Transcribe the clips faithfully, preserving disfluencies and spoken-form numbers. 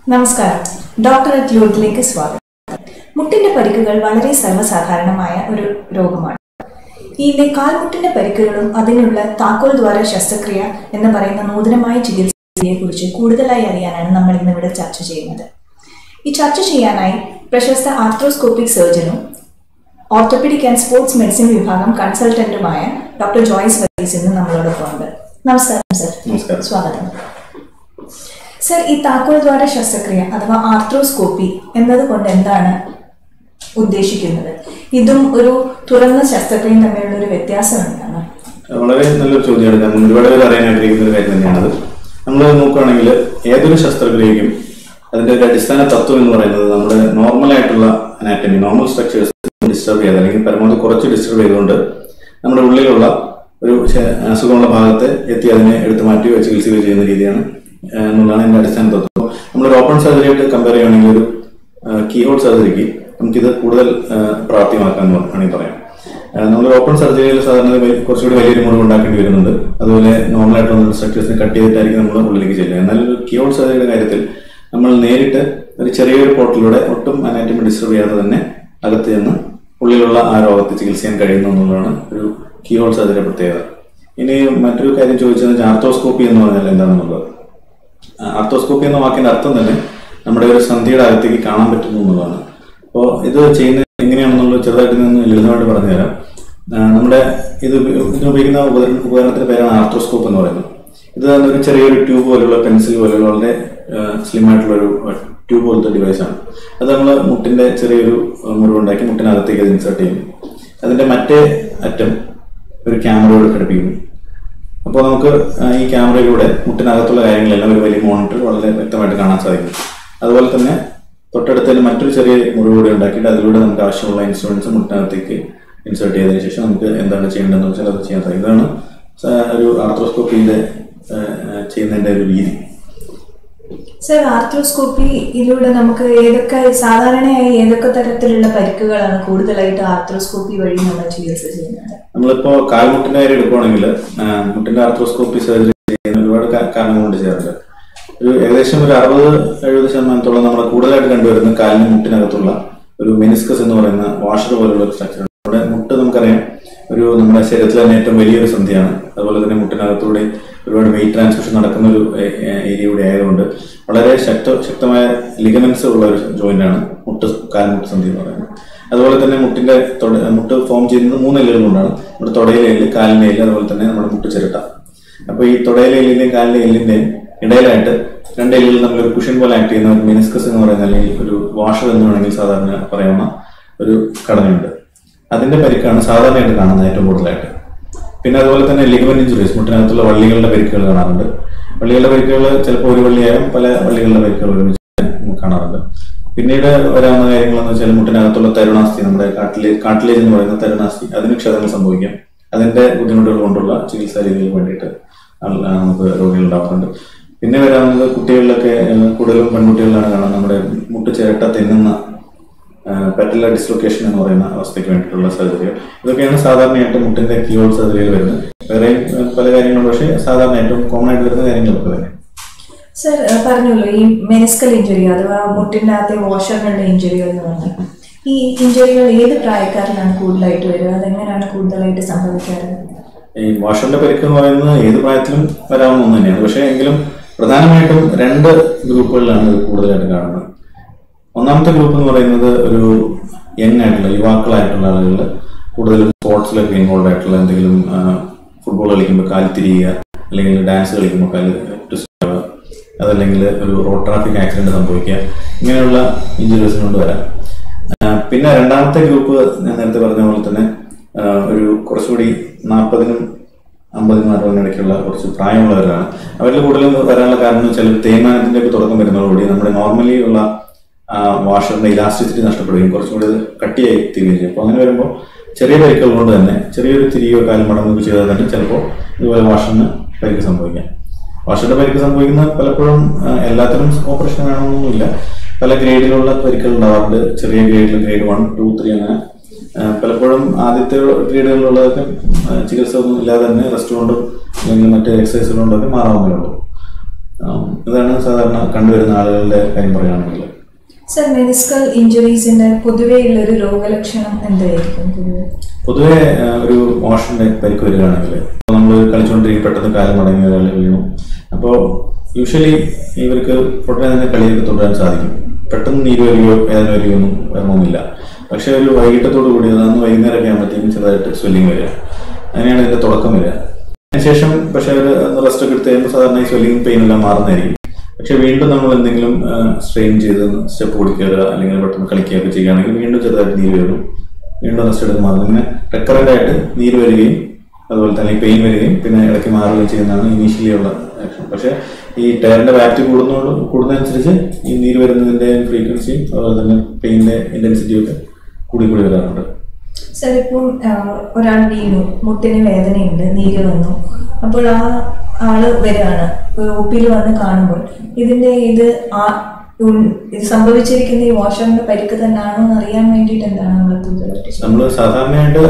നമസ്കാരം. Doctor at ലുഡിലേക്ക് സ്വാഗതം. മുട്ടിന്റെ പരിക്കുകൾ വളരെ സർവ്വസാധാരണമായ ഒരു രോഗമാണ്. ഈ കാൽമുട്ടിന്റെ പരിക്കുകളും അതിനുള്ള താക്കോൽ ദ്വാര ശസ്ത്രക്രിയ എന്ന് പറയുന്ന നൂതനമായ ചികിത്സയെ കുറിച്ച് കൂടുതലായി അറിയാനാണ് നമ്മൾ ഇന്നിവിടെ ചർച്ച ചെയ്യുന്നത്. ഈ ചർച്ച ചെയ്യാനായി പ്രശസ്ത ആർത്രോസ്കോപ്പിക് സർജനും ഓർത്തോപീഡിക് ആൻഡ് സ്പോർട്സ് മെഡിസിൻ വിഭാഗം കൺസൾട്ടന്റുമായ ഡോക്ടർ ജോയ്സ് വർഗീസ് ഇന്ന് നമ്മളോടൊപ്പം ഉണ്ട്. നമസ്കാരം സർ. സ്വാഗതം സർ. ഈ താക്കോൽ ദ്വാര ശസ്ത്രക്രിയ അഥവാ ആർത്രോസ്കോപ്പി എന്നതുകൊണ്ട് എന്താണ് ഉദ്ദേശിക്കുന്നത്? ഇതും ഒരു തുറന്ന ശസ്ത്രക്രിയയും തമ്മിലുള്ള ഒരു വ്യത്യാസം എന്താണ്? വളരെ നല്ലൊരു ചോദ്യമാണ്. ഞാൻ ഒരുപാട് പേര് അറിയാൻ ആഗ്രഹിക്കുന്ന ഒരു കാര്യം തന്നെയാണത്. നമ്മൾ നോക്കുകയാണെങ്കിൽ ഏതൊരു ശസ്ത്രക്രിയയ്ക്കും അതിന്റെ ഒരു അടിസ്ഥാന തത്വം എന്ന് പറയുന്നത് നമ്മുടെ നോർമൽ ആയിട്ടുള്ള അനാറ്റമി, നോർമൽ സ്ട്രക്ചേഴ്സ് ഡിസ്റ്റർബ് ചെയ്ത് അല്ലെങ്കിൽ പരമാവധി കുറച്ച് ഡിസ്റ്റർബ് ചെയ്തുകൊണ്ട് നമ്മുടെ ഉള്ളിലുള്ള ഒരു അസുഖമുള്ള ഭാഗത്തെ എത്തി അതിനെ എടുത്തു മാറ്റി ചികിത്സ ചെയ്യുന്ന രീതിയാണ് എന്നുള്ളതാണ് എൻ്റെ അടിസ്ഥാന തത്വം. നമ്മളൊരു ഓപ്പൺ സർജറിയായിട്ട് കമ്പയർ ചെയ്യുകയാണെങ്കിൽ ഒരു കീ ഹോൾ സർജറിക്ക് നമുക്കിത് കൂടുതൽ പ്രാപ്തിമാക്കാമെന്ന് വേണമെങ്കിൽ പറയാം. നമ്മൾ ഓപ്പൺ സർജറിയിൽ സാധാരണ കുറച്ചുകൂടി വലിയൊരു മുറിവ് ഉണ്ടാക്കേണ്ടി വരുന്നുണ്ട്. അതുപോലെ നോർമലായിട്ടുള്ള സ്ട്രക്ചേഴ്സിനെ കട്ട് ചെയ്തിട്ടായിരിക്കും നമ്മൾ ഉള്ളിലേക്ക് ചെല്ലുക. എന്നാൽ ഒരു കീ ഹോൾ സർജറിയുടെ കാര്യത്തിൽ നമ്മൾ നേരിട്ട് ഒരു ചെറിയൊരു പോർട്ടിലൂടെ ഒട്ടും അനാറ്റമി ഡിസ്റ്റർബ് ചെയ്യാതെ തന്നെ അകത്ത് ചെന്ന് ഉള്ളിലുള്ള ആ രോഗത്തെ ചികിത്സ ചെയ്യാൻ കഴിയുന്നു എന്നുള്ളതാണ് ഒരു കീ ഹോൾ സർജറിയുടെ പ്രത്യേകത. ഇനി മറ്റൊരു കാര്യം ചോദിച്ചത് ആർത്തോസ്കോപ്പി എന്ന് പറഞ്ഞാൽ എന്താണെന്നുള്ളത്. ആർത്തോസ്കോപ്പി എന്ന വാക്കിന്റെ അർത്ഥം തന്നെ നമ്മുടെ ഒരു സന്ധിയുടെ അകത്തേക്ക് കാണാൻ പറ്റുന്നു എന്നുള്ളതാണ്. അപ്പോൾ ഇത് ചെയ്യുന്നത് എങ്ങനെയാണെന്നുള്ളത് ചെറുതായിട്ട് നിന്ന് ലളിതമായിട്ട് പറഞ്ഞു തരാം. നമ്മുടെ ഇത് ഇതിനുപയോഗിക്കുന്ന ഉപകരണ ഉപകരണത്തിന്റെ പേരാണ് ആർത്രോസ്കോപ്പ് എന്ന് പറയുന്നത്. ഇത് ഒരു ചെറിയൊരു ട്യൂബ് പോലുള്ള പെൻസിൽ പോലുള്ള വളരെ സ്ലിം ആയിട്ടുള്ള ഒരു ട്യൂബ് പോലത്തെ ഡിവൈസാണ്. അത് നമ്മൾ മുട്ടിന്റെ ചെറിയൊരു മുറിവുണ്ടാക്കി മുട്ടിനകത്തേക്ക് അത് ഇൻസേർട്ട് ചെയ്യുന്നു. അതിന്റെ മറ്റേ അറ്റം ഒരു ക്യാമറയോട് ഘടിപ്പിക്കുന്നു. അപ്പോൾ നമുക്ക് ഈ ക്യാമറയിലൂടെ മുട്ടിനകത്തുള്ള കാര്യങ്ങളെല്ലാം ഒരു വലിയ മോണിറ്റർ വളരെ വ്യക്തമായിട്ട് കാണാൻ സാധിക്കും. അതുപോലെ തന്നെ തൊട്ടടുത്തതിന് മറ്റൊരു ചെറിയ മുറിവ് കൂടി ഉണ്ടാക്കിയിട്ട് അതിലൂടെ നമുക്ക് ആവശ്യമുള്ള ഇൻസ്ട്രുമെന്റ്സ് മുട്ടിനകത്തേക്ക് ഇൻസേർട്ട് ചെയ്തതിനു ശേഷം നമുക്ക് എന്താണ് ചെയ്യേണ്ടതെന്ന് വെച്ചാൽ അത് ചെയ്യാൻ സാധിക്കും. ഇതാണ് ഒരു ആർത്രോസ്കോപ്പിന്റെ ചെയ്യുന്നതിന്റെ ഒരു രീതി. സർ, ആർത്രോസ്കോപ്പിയിലൂടെ നമുക്ക് ഏതൊക്കെ സാധാരണയായി ഏതൊക്കെ തരത്തിലുള്ള പരിക്കുകളാണ് കൂടുതലായിട്ട് ആർത്രോസ്കോപ്പി വഴി നമ്മൾ ചികിത്സ ചെയ്യുന്നത്? നമ്മളിപ്പോ കാൽമുട്ടിന്റെ കാര്യം എടുക്കുകയാണെങ്കിൽ മുട്ടിന്റെ ആർത്രോസ്കോപ്പി സർജറി ചെയ്യുന്ന ഒരുപാട് കാരണങ്ങൾ കൊണ്ട് ചെയ്യാറുണ്ട്. ഒരു ഏകദേശം ഒരു അറുപത് എഴുപത് ശതമാനത്തോളം നമ്മൾ കൂടുതലായിട്ട് കണ്ടുവരുന്ന കാലിന് മുട്ടിനകത്തുള്ള ഒരു മെനിസ്കസ് എന്ന് പറയുന്ന വാഷർ പോലുള്ള ഒരു സ്ട്രക്ചർ. നമ്മുടെ മുട്ട് നമുക്കറിയാം ഒരു നമ്മുടെ ശരീരത്തിൽ തന്നെ ഏറ്റവും വലിയൊരു സന്ധിയാണ്. അതുപോലെ തന്നെ മുട്ടിനകത്തൂടെ ഒരുപാട് വെയിറ്റ് ട്രാൻസ്മിഷൻ നടക്കുന്ന ഒരു ഏരിയ കൂടി ആയതുകൊണ്ട് വളരെ ശക്ത ശക്തമായ ലിഗമെന്റ്സ് ഉള്ള ഒരു ജോയിന്റാണ് മുട്ട് കാൽമുട്ട് സന്ധി എന്ന് പറയുന്നത്. അതുപോലെ തന്നെ മുട്ടിന്റെ മുട്ട് ഫോം ചെയ്യുന്നത് മൂന്ന് എല്ലുകളുകൊണ്ടാണ്. നമ്മുടെ തുടയിലെ എല്ല്, കാലിന്റെ എല്ല്, അതുപോലെ തന്നെ നമ്മുടെ മുട്ട് ചിരട്ട. അപ്പോൾ ഈ തുടയിലെ എല്ലിന്റെയും കാലിന്റെ എല്ലിന്റെയും ഇടയിലായിട്ട് രണ്ട് എല്ലുകൾ നമ്മളൊരു കുഷൻ പോലെ ആക്ട് ചെയ്യുന്ന ഒരു മെനിസ്കസ് എന്ന് പറയുന്ന അല്ലെങ്കിൽ ഒരു വാഷർ എന്ന് വേണമെങ്കിൽ സാധാരണ പറയാവുന്ന ഒരു ഘടനയുണ്ട്. അതിന്റെ പരിക്കാണ് സാധാരണയായിട്ട് കാണുന്നത് ഏറ്റവും കൂടുതലായിട്ട്. പിന്നെ അതുപോലെ തന്നെ ലിഗമെന്റ് ഇഞ്ചുറീസ്, മുട്ടിനകത്തുള്ള വള്ളികളുടെ പരിക്കുകൾ കാണാറുണ്ട്. വള്ളികളുടെ പരിക്കുകൾ ചിലപ്പോൾ ഒരു വള്ളിയായും പല വള്ളികളുടെ പരിക്കുകൾ ഒരുമിച്ച് കാണാറുണ്ട്. പിന്നീട് വരാവുന്ന കാര്യങ്ങളെന്ന് വെച്ചാൽ മുട്ടിനകത്തുള്ള തരുണാസ്ഥി, നമ്മുടെ കാട്ടിലേ കാട്ടിലേജ് എന്ന് പറയുന്ന തരുണാസ്ഥി, അതിന് ക്ഷതങ്ങൾ സംഭവിക്കാം. അതിന്റെ ബുദ്ധിമുട്ടുകൾ കൊണ്ടുള്ള ചികിത്സാ രീതികൾക്ക് വേണ്ടിയിട്ട് നമുക്ക് രോഗികൾ ഉണ്ടാവാറുണ്ട്. പിന്നെ വരാവുന്നത് കുട്ടികളിലൊക്കെ കൂടുതലും പെൺകുട്ടികളിലാണ് കാണാൻ നമ്മുടെ മുട്ട് ചിരട്ട തെന്നുന്ന പെറ്റലർ ഡിസ്ലൊക്കേഷൻ എന്ന് പറയുന്ന അവസ്ഥയ്ക്ക് വേണ്ടിയിട്ടുള്ള സർജറികൾ. ഇതൊക്കെയാണ് സാധാരണയായിട്ട് മുട്ടിന്റെ കീ ഹോൾ സർജറിയിൽ വരുന്നത്. വേറെയും പല കാര്യങ്ങളും, പക്ഷേ സാധാരണ ഏറ്റവും കോമൺ ആയിട്ട് വരുന്ന കാര്യങ്ങളൊക്കെ തന്നെ. സർ, പറഞ്ഞല്ലോ ഈ മെനിസ്കൽ ഇഞ്ചുറി അഥവാ മുട്ടിന്റെ അകത്തെ വാഷറിനുള്ള ഇഞ്ചുറികൾ എന്ന് പറഞ്ഞാൽ ഈ ഇഞ്ചുറികൾ ഏത് പ്രായക്കാരിലാണ് കൂടുതലായിട്ട് വരിക? അതെങ്ങനെയാണ് കൂടുതലായിട്ട് സംഭവിക്കാറ്? ഈ വാഷറിന്റെ പരിക്ക് എന്ന് പറയുന്നത് ഏത് പ്രായത്തിലും വരാവുന്ന ഒന്ന് തന്നെയാണ്. പക്ഷേ എങ്കിലും പ്രധാനമായിട്ടും രണ്ട് ഗ്രൂപ്പുകളിലാണ് ഇത് കൂടുതലായിട്ട് കാണുന്നത്. ഒന്നാമത്തെ ഗ്രൂപ്പ് എന്ന് പറയുന്നത് ഒരു യങ് ആയിട്ടുള്ള യുവാക്കളായിട്ടുള്ള ആളുകൾ, കൂടുതലും സ്പോർട്സിലൊക്കെ ഇൻവോൾവ് ആയിട്ടുള്ള എന്തെങ്കിലും ഫുട്ബോൾ കളിക്കുമ്പോൾ കാല് തിരിയുക, അല്ലെങ്കിൽ ഡാൻസ് കളിക്കുമ്പോൾ കാല് ട്വിസ്റ്റ് ആവുക, അതല്ലെങ്കിൽ ഒരു റോഡ് ട്രാഫിക് ആക്സിഡന്റ് സംഭവിക്കുക, ഇങ്ങനെയുള്ള ഇഞ്ചുറീസ് കൊണ്ട് വരാം. പിന്നെ രണ്ടാമത്തെ ഗ്രൂപ്പ് ഞാൻ നേരത്തെ പറഞ്ഞ പോലെ തന്നെ ഒരു കുറച്ചുകൂടി നാൽപ്പതിനും അമ്പതിനും അറുപതിനും ഇടയ്ക്കുള്ള കുറച്ച് പ്രായമുള്ളവരാണ്. അവരിൽ കൂടുതലും വരാനുള്ള കാരണം എന്ന് വെച്ചാൽ തേയ്മാനത്തിന്റെ ഒക്കെ തുടക്കം വരുന്നതോടുകൂടി നമ്മുടെ നോർമലി ഉള്ള വാഷറിന്റെ ഇലാസ്റ്റിസിറ്റി നഷ്ടപ്പെടുകയും കുറച്ചുകൂടി കട്ടിയായി തീരുകയും ചെയ്യും. അപ്പോൾ അങ്ങനെ വരുമ്പോൾ ചെറിയ പരിക്കുകൾ കൊണ്ട് തന്നെ ചെറിയൊരു തിരിയോ കാലും മടങ്ങുകയോ ചെയ്താൽ തന്നെ ചിലപ്പോൾ ഇതുപോലെ വാഷറിന് പരിക്ക് സംഭവിക്കാം. വാഷറിന്റെ പരിക്ക് സംഭവിക്കുന്ന പലപ്പോഴും എല്ലാത്തിനും ഓപ്പറേഷൻ വേണമെന്നൊന്നുമില്ല. പല ഗ്രേഡിലുള്ള പരിക്കുകൾ ഉണ്ടാവാറുണ്ട്. ചെറിയ ഗ്രേഡിൽ ഗ്രേഡ് വൺ ടു ത്രീ അങ്ങനെ പലപ്പോഴും ആദ്യത്തെ ഗ്രേഡുകളിലുള്ളതൊക്കെ ചികിത്സ ഒന്നും ഇല്ലാതെ തന്നെ റെസ്റ്റ് കൊണ്ടും അല്ലെങ്കിൽ മറ്റ് എക്സസൈസുകൾ കൊണ്ടൊക്കെ മാറാവുന്നേ ഉള്ളൂ. ഇതാണ് സാധാരണ കണ്ടുവരുന്ന ആളുകളുടെ കാര്യം പറയുകയാണെങ്കിൽ. സർ, മെനിസ്കൽ ഇഞ്ചുറീസിന്റെ പൊതുവെയുള്ള ഒരു രോഗലക്ഷണം എന്തായിരിക്കും? പൊതുവെ ഒരു മോഷന്റെ പരിക്ക് വരികയാണെങ്കിൽ നമ്മൾ കളിച്ചുകൊണ്ടിരിക്കും, പെട്ടെന്ന് കാലം മടങ്ങി ഒരാൾ വീണു. അപ്പോൾ യൂഷ്വലി ഇവർക്ക് ഉടനെ തന്നെ കളിയൊക്കെ തുടരാൻ സാധിക്കും. പെട്ടെന്ന് നീര് വരികയോ വേദന വരികയോ ഒന്നും വരണമെന്നില്ല. പക്ഷെ ഒരു വൈകിട്ടത്തോടു കൂടി അന്ന് വൈകുന്നേരമൊക്കെ ആകുമ്പോഴത്തേക്കും ചെറുതായിട്ട് സ്വെല്ലിങ് വരിക, അങ്ങനെയാണ് ഇതിന്റെ തുടക്കം വരിക. അതിനുശേഷം പക്ഷെ ഒരു റെസ്റ്റ് ഒക്കെ എടുത്ത് കഴിയുമ്പോൾ സാധാരണ ഈ സ്വെല്ലിങ് പെയിൻ എല്ലാം മാറുന്നതായിരിക്കും. പക്ഷെ വീണ്ടും നമ്മൾ എന്തെങ്കിലും സ്ട്രെയിൻ ചെയ്ത് സ്റ്റെപ്പ് ഓടിക്കയറുക അല്ലെങ്കിൽ പെട്ടെന്ന് കളിക്കുകയൊക്കെ ചെയ്യുകയാണെങ്കിൽ വീണ്ടും ചെറുതായിട്ട് നീര് വരും, വീണ്ടും റെസ്റ്റ് എടുത്ത് മാറും. ഇങ്ങനെ റെക്കറന്റ് ആയിട്ട് നീര് വരികയും അതുപോലെ തന്നെ പെയിൻ വരികയും പിന്നെ ഇടയ്ക്ക് മാറുകയും ചെയ്യുന്നതാണ് ഇനീഷ്യലി ഉള്ള ആക്ഷൻ. പക്ഷെ ഈ ടയറിന്റെ വ്യാപ്തി കൂടുന്നതോട് കൂടുന്നതനുസരിച്ച് ഈ നീര് വരുന്നതിന്റെ ഫ്രീക്വൻസിയും അതുപോലെ തന്നെ പെയിന്റെ ഇന്റൻസിറ്റിയും ഒക്കെ കൂടി കൂടി വരാറുണ്ട്. സർ, ഇപ്പം ഒരാൾ വീണു, മുട്ടിന് വേദനയുണ്ട്, നീര് വന്നു, അപ്പോൾ ആ ആള് വരികയാണ് ഒ പിയിൽ വന്ന് കാണുമ്പോൾ ഇതിന്റെ ഇത് ആ ഇത് സംഭവിച്ചിരിക്കുന്ന ഈ വാഷറിന്റെ പരിക്ക് തന്നെയാണോ എന്ന് അറിയാൻ വേണ്ടിയിട്ട് എന്താണ് നമ്മൾ കൂടുതലായിട്ട് നമ്മൾ സാധാരണയായിട്ട്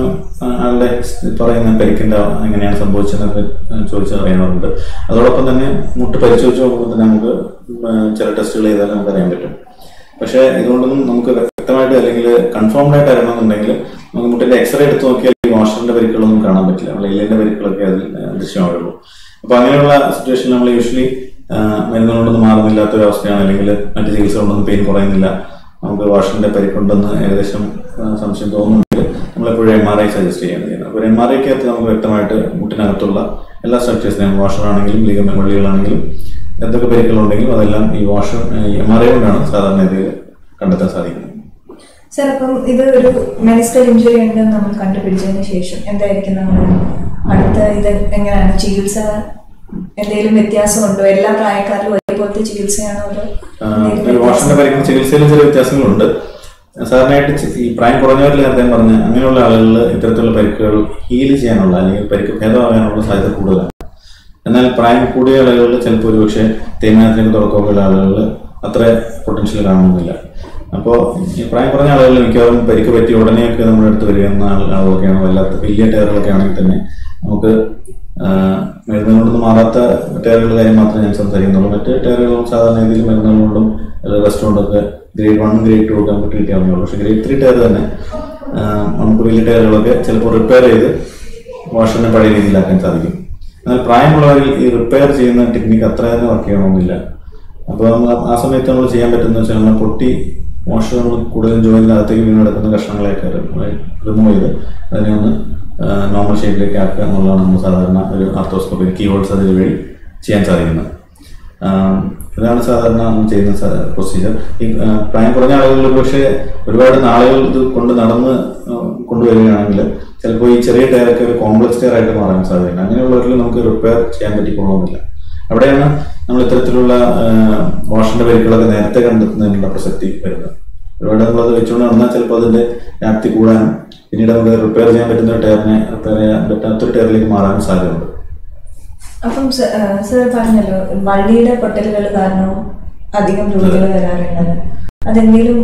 ആളുടെ പറയുന്ന പരിക്കിന്റെ എങ്ങനെയാണ് സംഭവിച്ചതെന്ന് ചോദിച്ചാൽ അറിയാറുണ്ട്. അതോടൊപ്പം തന്നെ മുട്ട് പരിശോധിച്ച് നോക്കുമ്പോൾ തന്നെ നമുക്ക് ചില ടെസ്റ്റുകൾ ചെയ്താൽ നമുക്ക് അറിയാൻ പറ്റും. പക്ഷെ ഇതുകൊണ്ടൊന്നും നമുക്ക് വ്യക്തമായിട്ട് അല്ലെങ്കിൽ കൺഫേംഡ് ആയിട്ട് അറിയണമെന്നുണ്ടെങ്കിൽ നമുക്ക് മുട്ടിന്റെ എക്സ്റേ എടുത്ത് നോക്കിയാൽ ഈ വാഷറിന്റെ പരിക്കുകളൊന്നും കാണാൻ പറ്റില്ല. നമ്മൾ എല്ലിന്റെ പരിക്കുകളൊക്കെ അതിൽ ദൃശ്യമാവുള്ളൂ. അപ്പൊ അങ്ങനെയുള്ള സിറ്റുവേഷനിൽ നമ്മൾ യൂഷ്വലി മരുന്നുകൾ കൊണ്ടൊന്നും മാറുന്നില്ലാത്ത ഒരു അവസ്ഥയാണ്, അല്ലെങ്കിൽ മറ്റ് ചികിത്സ കൊണ്ടൊന്നും പെയിൻ കുറയുന്നില്ല, നമുക്ക് വാഷറിന്റെ പരിക്കുണ്ടെന്ന് ഏകദേശം സംശയം തോന്നുന്നുണ്ടെങ്കിൽ നമ്മളെപ്പോഴും എം ആർ ഐ സജസ്റ്റ് ചെയ്യാണ് ചെയ്യുന്നത്. അപ്പോൾ എം ആർ ഐക്കകത്ത് നമുക്ക് വ്യക്തമായിട്ട് മുട്ടിനകത്തുള്ള എല്ലാ സ്ട്രക്ചേഴ്സിനെയും വാഷറാണെങ്കിലും ലിഗമെന്റ് വള്ളികളാണെങ്കിലും എന്തൊക്കെ പരിക്കുകളുണ്ടെങ്കിലും അതെല്ലാം ഈ വാഷർ എം ആർ ഐ കൊണ്ടാണ് സാധാരണ ഇത് കണ്ടെത്താൻ സാധിക്കുന്നത്. സർ, അപ്പം ഇത് ഒരു മെനിസ്കൽ ഇഞ്ചുറി ഉണ്ടെന്ന് നമ്മൾ കണ്ടുപിടിച്ചതിന് ശേഷം എന്തായിരിക്കും നമ്മൾ അടുത്ത ഇത് എങ്ങനെയാണ് ചികിത്സ? എന്തെങ്കിലും വ്യത്യാസമുണ്ടോ? എല്ലാ പ്രായക്കാരിലും ഒരേപോലത്തെ ചികിത്സയാണോ? വാഷറിന്റെ പരിക്കുന്ന ചികിത്സയിൽ ചെറിയ വ്യത്യാസങ്ങളുണ്ട്. സാധാരണയായിട്ട് ഈ പ്രായം കുറഞ്ഞവരിൽ നേരത്തെ പറഞ്ഞ അങ്ങനെയുള്ള ആളുകളിൽ ഇത്തരത്തിലുള്ള പരിക്കുകൾ ഹീൽ ചെയ്യാനുള്ള അല്ലെങ്കിൽ പരിക്ക് ഭേദമാകാനുള്ള സാധ്യത കൂടുതലാണ്. എന്നാൽ പ്രായം കൂടിയ ആളുകളിൽ ചിലപ്പോൾ ഒരു പക്ഷേ തേയ്മാനത്തിനൊക്കെ തുടക്കമുള്ള ആളുകളിൽ അത്ര പൊട്ടൻഷ്യൽ കാണുന്നില്ല. അപ്പോൾ ഈ പ്രായം കുറഞ്ഞ ആളുകളിൽ മിക്കവാറും പരിക്ക് പറ്റി ഉടനെയൊക്കെ നമ്മുടെ അടുത്ത് വരികയെന്ന ആളുകളൊക്കെയാണ്, വല്ലാത്ത വലിയ ടയറുകളൊക്കെ ആണെങ്കിൽ തന്നെ നമുക്ക് മരുന്നുകൾ കൊണ്ടൊന്നും മാറാത്ത ടയറുകളുടെ കാര്യം മാത്രമേ ഞാൻ സംസാരിക്കുന്നുള്ളൂ. മറ്റ് ടയറുകളും സാധാരണ രീതിയിൽ മരുന്നുകൾ കൊണ്ടും റെസ്റ്റ് കൊണ്ടൊക്കെ ഗ്രേഡ് വൺ ഗ്രേഡ് ടു ഒക്കെ നമുക്ക് ട്രീറ്റ് ചെയ്യാവുന്നതുള്ളൂ. പക്ഷേ ഗ്രേഡ് ത്രീ ടയർ തന്നെ നമുക്ക് വലിയ ടയറുകളൊക്കെ ചിലപ്പോൾ റിപ്പയർ ചെയ്ത് വാഷറിനെ പഴയ രീതിയിലാക്കാൻ സാധിക്കും. എന്നാൽ പ്രായമുള്ളവരിൽ ഈ റിപ്പയർ ചെയ്യുന്ന ടെക്നിക്ക് അത്ര തന്നെ വർക്ക് ചെയ്യണമെന്നില്ല. അപ്പോൾ നമ്മൾ ആ സമയത്ത് നമ്മൾ ചെയ്യാൻ പറ്റുന്ന വെച്ചാൽ നമ്മൾ പൊട്ടി വാഷർ നമ്മൾ കൂടുതലും ജോയിനകത്തേക്ക് വീണ് കിടക്കുന്ന കഷ്ണങ്ങളെയൊക്കെ റിമൂവ് ചെയ്ത് അതിനെ ഒന്ന് നോർമൽ ഷേപ്പിലേക്ക് ആക്കുക എന്നുള്ളതാണ് നമ്മൾ സാധാരണ ഒരു ആർത്തോസ്കോപ്പി കീ ഹോൾ സർജറി വഴി ചെയ്യാൻ സാധിക്കുന്നത്. ഇതാണ് സാധാരണ നമ്മൾ ചെയ്യുന്ന പ്രൊസീജിയർ. ഈ പ്രായം കുറഞ്ഞ ആളുകളിൽ പക്ഷേ ഒരുപാട് നാളുകൾ ഇത് കൊണ്ട് നടന്ന് കൊണ്ടുവരികയാണെങ്കിൽ ചിലപ്പോൾ ഈ ചെറിയ ടയറൊക്കെ ഒരു കോംപ്ലക്സ് ടയർ ആയിട്ട് മാറാൻ സാധ്യതയുണ്ട്. അങ്ങനെയുള്ളവരിൽ നമുക്ക് റിപ്പയർ ചെയ്യാൻ പറ്റിക്കൊള്ളണമെന്നില്ല. അവിടെയാണ് നമ്മൾ ഇത്തരത്തിലുള്ള വാഷറിന്റെ പരിക്കുകളൊക്കെ നേരത്തെ കണ്ടെത്തുന്നതിനുള്ള പ്രസക്തി വരുന്നത്. ഒരുപാട് നമ്മളത് വെച്ചുകൊണ്ട് നടന്നാൽ ചിലപ്പോൾ അതിന്റെ വ്യാപ്തി കൂടാനും പിന്നീട് നമുക്ക് റിപ്പയർ ചെയ്യാൻ പറ്റുന്ന ടയറിനെ റിപ്പയർ ചെയ്യാൻ പറ്റാത്തൊരു ടയറിലേക്ക് മാറാനും സാധ്യതയുണ്ട്. അപ്പം സർ പറഞ്ഞല്ലോ വള്ളിയുടെ പൊട്ടലുകൾ കാരണവും അധികം രോഗികൾ വരാറുള്ളത്, അതെന്തെങ്കിലും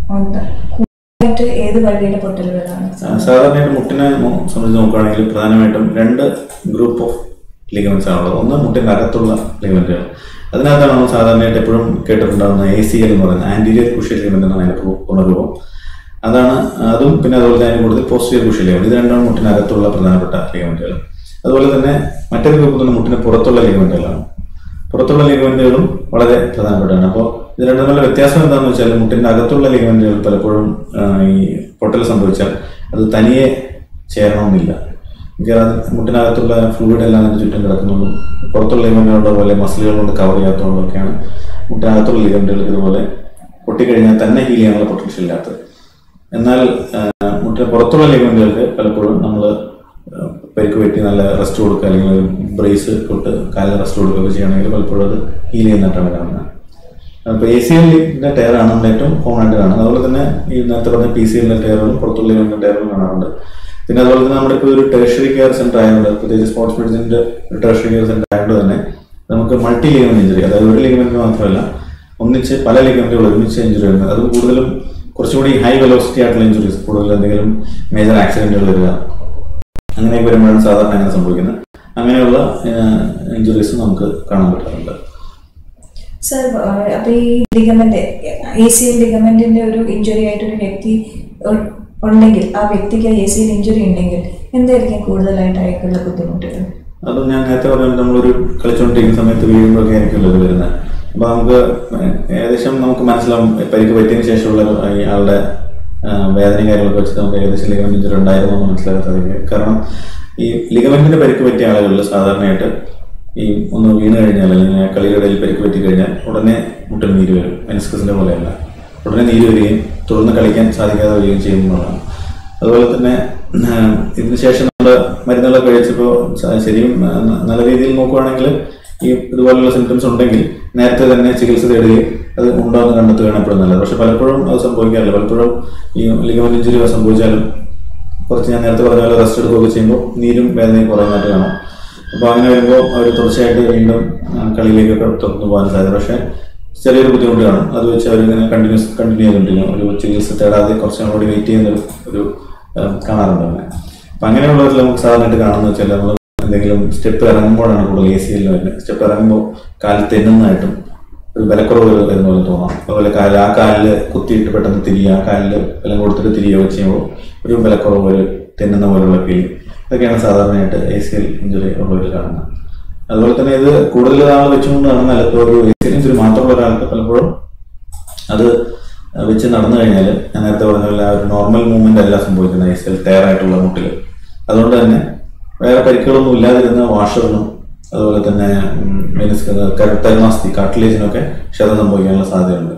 ഏത് വള്ളിയുടെ പൊട്ടലുകളാണ്? സാധാരണയായിട്ട് മുട്ടിനെ സംബന്ധിച്ച് നോക്കുകയാണെങ്കിൽ പ്രധാനമായിട്ടും രണ്ട് ഗ്രൂപ്പ് ഓഫ് ലിഗമെന്റ്സ് ആണുള്ളത്. ഒന്ന് മുട്ടിന്റെ അകത്തുള്ള ലിഗമെന്റുകൾ. അതിനകത്താണ് നമ്മൾ സാധാരണയായിട്ട് എപ്പോഴും കേട്ടിട്ടുണ്ടാകുന്ന എ സി എൽ എന്ന് പറയുന്നത് ആന്റീരിയർ ക്രൂഷ്യൽ ലിഗമെന്റ് എന്നാണ് അതിന്റെ പൂർണ്ണരൂപം. അതാണ് അതും പിന്നെ അതുപോലെ തന്നെ കൂടുതൽ പോസ്റ്റീരിയർ ക്രൂഷ്യൽ ലിഗമെന്റ്. ഇത് രണ്ടാണ് മുട്ടിനകത്തുള്ള പ്രധാനപ്പെട്ട ലിഗമെന്റുകൾ. അതുപോലെ തന്നെ മറ്റൊരു ഗ്രൂപ്പ് തന്നെ മുട്ടിന് പുറത്തുള്ള ലിഗമെന്റുകളാണ്. പുറത്തുള്ള ലിഗമെന്റുകളും വളരെ പ്രധാനപ്പെട്ടതാണ്. അപ്പോൾ ഇത് രണ്ടും തമ്മിലുള്ള വ്യത്യാസം എന്താണെന്ന് വെച്ചാൽ മുട്ടിന്റെ അകത്തുള്ള ലിഗമെന്റുകൾ പലപ്പോഴും ഈ പൊട്ടൽ സംഭവിച്ചാൽ അത് തനിയെ ചേരണമെന്നില്ല. മുട്ടിനകത്തുള്ള ഫ്ലൂയിഡ് എല്ലാം അതിന് ചുറ്റും കിടക്കുന്നതും പുറത്തുള്ള ലിഗമെന്റുകളുടെ പോലെ മസിലുകൾ കൊണ്ട് കവർ ചെയ്യാത്തതുകൊണ്ടൊക്കെയാണ് മുട്ടിനകത്തുള്ള ലിഗമെന്റുകൾക്ക് ഇതുപോലെ പൊട്ടിക്കഴിഞ്ഞാൽ തന്നെ ഹീൽ ചെയ്യാനുള്ള പൊട്ടൻഷ്യൽ ഇല്ലാത്തത്. എന്നാൽ മുട്ടിന് പുറത്തുള്ള ലിഗമെന്റുകൾക്ക് പലപ്പോഴും നമ്മൾ പരിക്ക് പറ്റി നല്ല റെസ്റ്റ് കൊടുക്കുക അല്ലെങ്കിൽ ഒരു ബ്രേസ് തൊട്ട് കാലിൽ റെസ്റ്റ് കൊടുക്കുകയൊക്കെ ചെയ്യുകയാണെങ്കിൽ പലപ്പോഴും അത് ഹീൽ ചെയ്യുന്നതായിട്ടാണ് കാണുന്നത്. അപ്പോൾ എ സി എല്ലിന്റെ ടയറാണ് നമ്മൾ ഏറ്റവും കോമൺ ആയിട്ട് കാണുന്നത്. അതുപോലെ തന്നെ ഈ നേരത്തെ പറഞ്ഞ പി സി എല്ലിന്റെ ടയറുകളും പുറത്തുള്ള ലിഗമെന്റിന്റെ ടയറുകളും കാണാറുണ്ട്. പിന്നെ അതുപോലെ തന്നെ നമ്മുടെ ഇപ്പോൾ ഒരു ടേർഷ്യറി കെയർ സെന്റർ ആയതുകൊണ്ട് പ്രത്യേകിച്ച് സ്പോർട്സ് മെഡിസിന്റെ ഒരു ടേർഷ്യറി കെയർ സെന്റർ ആയതുകൊണ്ട് തന്നെ നമുക്ക് മൾട്ടി ലിഗമെന്റ് ഇഞ്ചുറി, അതായത് ഒരു ലിഗമെന്റ് മാത്രമല്ല ഒന്നിച്ച് പല ലിഗമെന്റുകൾ ഒരുമിച്ച് ഇഞ്ചുറി വരുന്നത്, അത് കൂടുതലും കുറച്ചുകൂടി ഹൈ വെലോസിറ്റി ആയിട്ടുള്ള ഇഞ്ചുറീസ്, കൂടുതൽ എന്തെങ്കിലും മേജർ ആക്സിഡന്റുകൾ വരിക അങ്ങനെയൊക്കെ വരുമ്പോഴാണ് സാധാരണ അങ്ങനെ സംഭവിക്കുന്നത്. അങ്ങനെയുള്ള ഇഞ്ചുറീസ് നമുക്ക് കാണാൻ പറ്റാറുണ്ട്. സർ, അപ്പോൾ ഈ ലിഗമെന്റ് എ സി എൽ ലിഗമെന്റിന്റെ ഒരു ഇഞ്ചുറി ആയിട്ടൊരു വ്യക്തി ഉണ്ടെങ്കിൽ, ആ വ്യക്തിക്ക് എ സി എൽ ഇഞ്ചുറി ഉണ്ടെങ്കിൽ എന്തായിരിക്കും കൂടുതലായിട്ട് അയക്കുള്ള ബുദ്ധിമുട്ടുകൾ? അത് ഞാൻ നേരത്തെ പറഞ്ഞാൽ നമ്മളൊരു കളിച്ചുകൊണ്ടിരിക്കുന്ന സമയത്ത് വീഴുമ്പോഴൊക്കെ ആയിരിക്കുമല്ലോ ഇത് വരുന്നത്. അപ്പോൾ നമുക്ക് ഏകദേശം നമുക്ക് മനസ്സിലാവും പരിക്ക് പറ്റിയതിന് ശേഷമുള്ള ആളുടെ വേദനയും കാര്യങ്ങളൊക്കെ വെച്ചിട്ട് നമുക്ക് ഏകദേശം ലിഗമെന്റ് ഇഞ്ചുറി ഉണ്ടായിരുന്നു എന്ന് മനസ്സിലാക്കാൻ സാധിക്കും. കാരണം ഈ ലിഗമെന്റിന്റെ പരിക്ക് പറ്റിയ ആളുകളിൽ സാധാരണയായിട്ട് ഈ ഒന്ന് വീണ് കഴിഞ്ഞാൽ അല്ലെങ്കിൽ കളിയിടയിൽ പരിക്ക് പറ്റി കഴിഞ്ഞാൽ ഉടനെ മുട്ടിൽ നീര് വരും. മെനിസ്കസിന്റെ പോലെയല്ല, ഉടനെ നീര് വരികയും തുടർന്ന് കളിക്കാൻ സാധിക്കാതെ വരികയും ചെയ്യുന്നതാണ്. അതുപോലെ തന്നെ ഇതിന് ശേഷം നമ്മൾ മരുന്നുകളൊക്കെ കഴിച്ചപ്പോൾ ശരിയും നല്ല രീതിയിൽ നോക്കുകയാണെങ്കിൽ ഈ ഇതുപോലുള്ള സിംറ്റംസ് ഉണ്ടെങ്കിൽ നേരത്തെ തന്നെ ചികിത്സ തേടുകയും അത് ഉണ്ടോ എന്ന് കണ്ടെത്തുകയാണ് എപ്പോഴും നല്ലത്. പക്ഷെ പലപ്പോഴും അത് സംഭവിക്കാറില്ല. പലപ്പോഴും ഈ ലിഗമെന്റ് ഇഞ്ചുറി സംഭവിച്ചാലും കുറച്ച് ഞാൻ നേരത്തെ പറഞ്ഞ പോലെ റെസ്റ്റ് എടുക്കുകയൊക്കെ ചെയ്യുമ്പോൾ നീരും വേദനയും കുറയുന്നതായിട്ട് കാണാം. അപ്പോൾ അങ്ങനെ വരുമ്പോൾ അവർ തുടർച്ചയായിട്ട് വീണ്ടും കളിയിലേക്കൊക്കെ തുറന്നു പോകാൻ സാധ്യത. പക്ഷേ ചെറിയൊരു ബുദ്ധിമുട്ട് കാണും. അത് വെച്ച് അവരിങ്ങനെ കണ്ടിന്യൂസ് കണ്ടിന്യൂ ചെയ്തുകൊണ്ടിരിക്കും. ഒരു ചികിത്സ തേടാതെ കുറച്ച് കൂടി വെയിറ്റ് ചെയ്യുന്ന ഒരു കാണാറുണ്ട് അങ്ങനെ. അപ്പം അങ്ങനെയുള്ളവരിൽ നമുക്ക് സാധാരണയായിട്ട് കാണുന്നത് വെച്ചാൽ നമ്മൾ എന്തെങ്കിലും സ്റ്റെപ്പ് ഇറങ്ങുമ്പോഴാണ് കൂടുതൽ എ സി എല്ലിൽ വരുന്നത്. സ്റ്റെപ്പ് ഇറങ്ങുമ്പോൾ കാലിൽ തെന്നുന്നതായിട്ടും ഒരു ബലക്കുറവ് വരുന്ന പോലെ തോന്നാം. അതുപോലെ കാലിൽ ആ കാലിൽ കുത്തിയിട്ട് പെട്ടെന്ന് തിരിയുക, ആ കാലിൽ ബലം കൊടുത്തിട്ട് തിരിയുക ചെയ്യുമ്പോൾ ഒരു ബലക്കുറവ്, ഒരു തെന്നുന്ന പോലുള്ള ഫീൽ, ഇതൊക്കെയാണ് സാധാരണയായിട്ട് എ സി എൽ ഇഞ്ചുറി ഉള്ളവരിൽ കാണുന്നത്. അതുപോലെ തന്നെ ഇത് കൂടുതൽ നാൾ വെച്ചുകൊണ്ട് നടന്നാൽ ഇപ്പോൾ ഒരു എ സി എൽ ഇഞ്ചുറി മാത്രമുള്ള ഒരാൾക്ക് പലപ്പോഴും അത് വെച്ച് നടന്നു കഴിഞ്ഞാൽ ഞാൻ നേരത്തെ പറഞ്ഞ പോലെ ആ ഒരു നോർമൽ മൂവ്മെന്റ് അല്ല സംഭവിക്കുന്നത് എ സി എൽ ടയറായിട്ടുള്ള മുട്ടിൽ. അതുകൊണ്ട് തന്നെ വേറെ പരിക്കുകളൊന്നും ഇല്ലാതിരുന്ന വാഷറിനും അതുപോലെ തന്നെ തെർമാസ്തി കാർട്ടിലേജിനൊക്കെ ക്ഷതം സംഭവിക്കാനുള്ള സാധ്യതയുണ്ട്.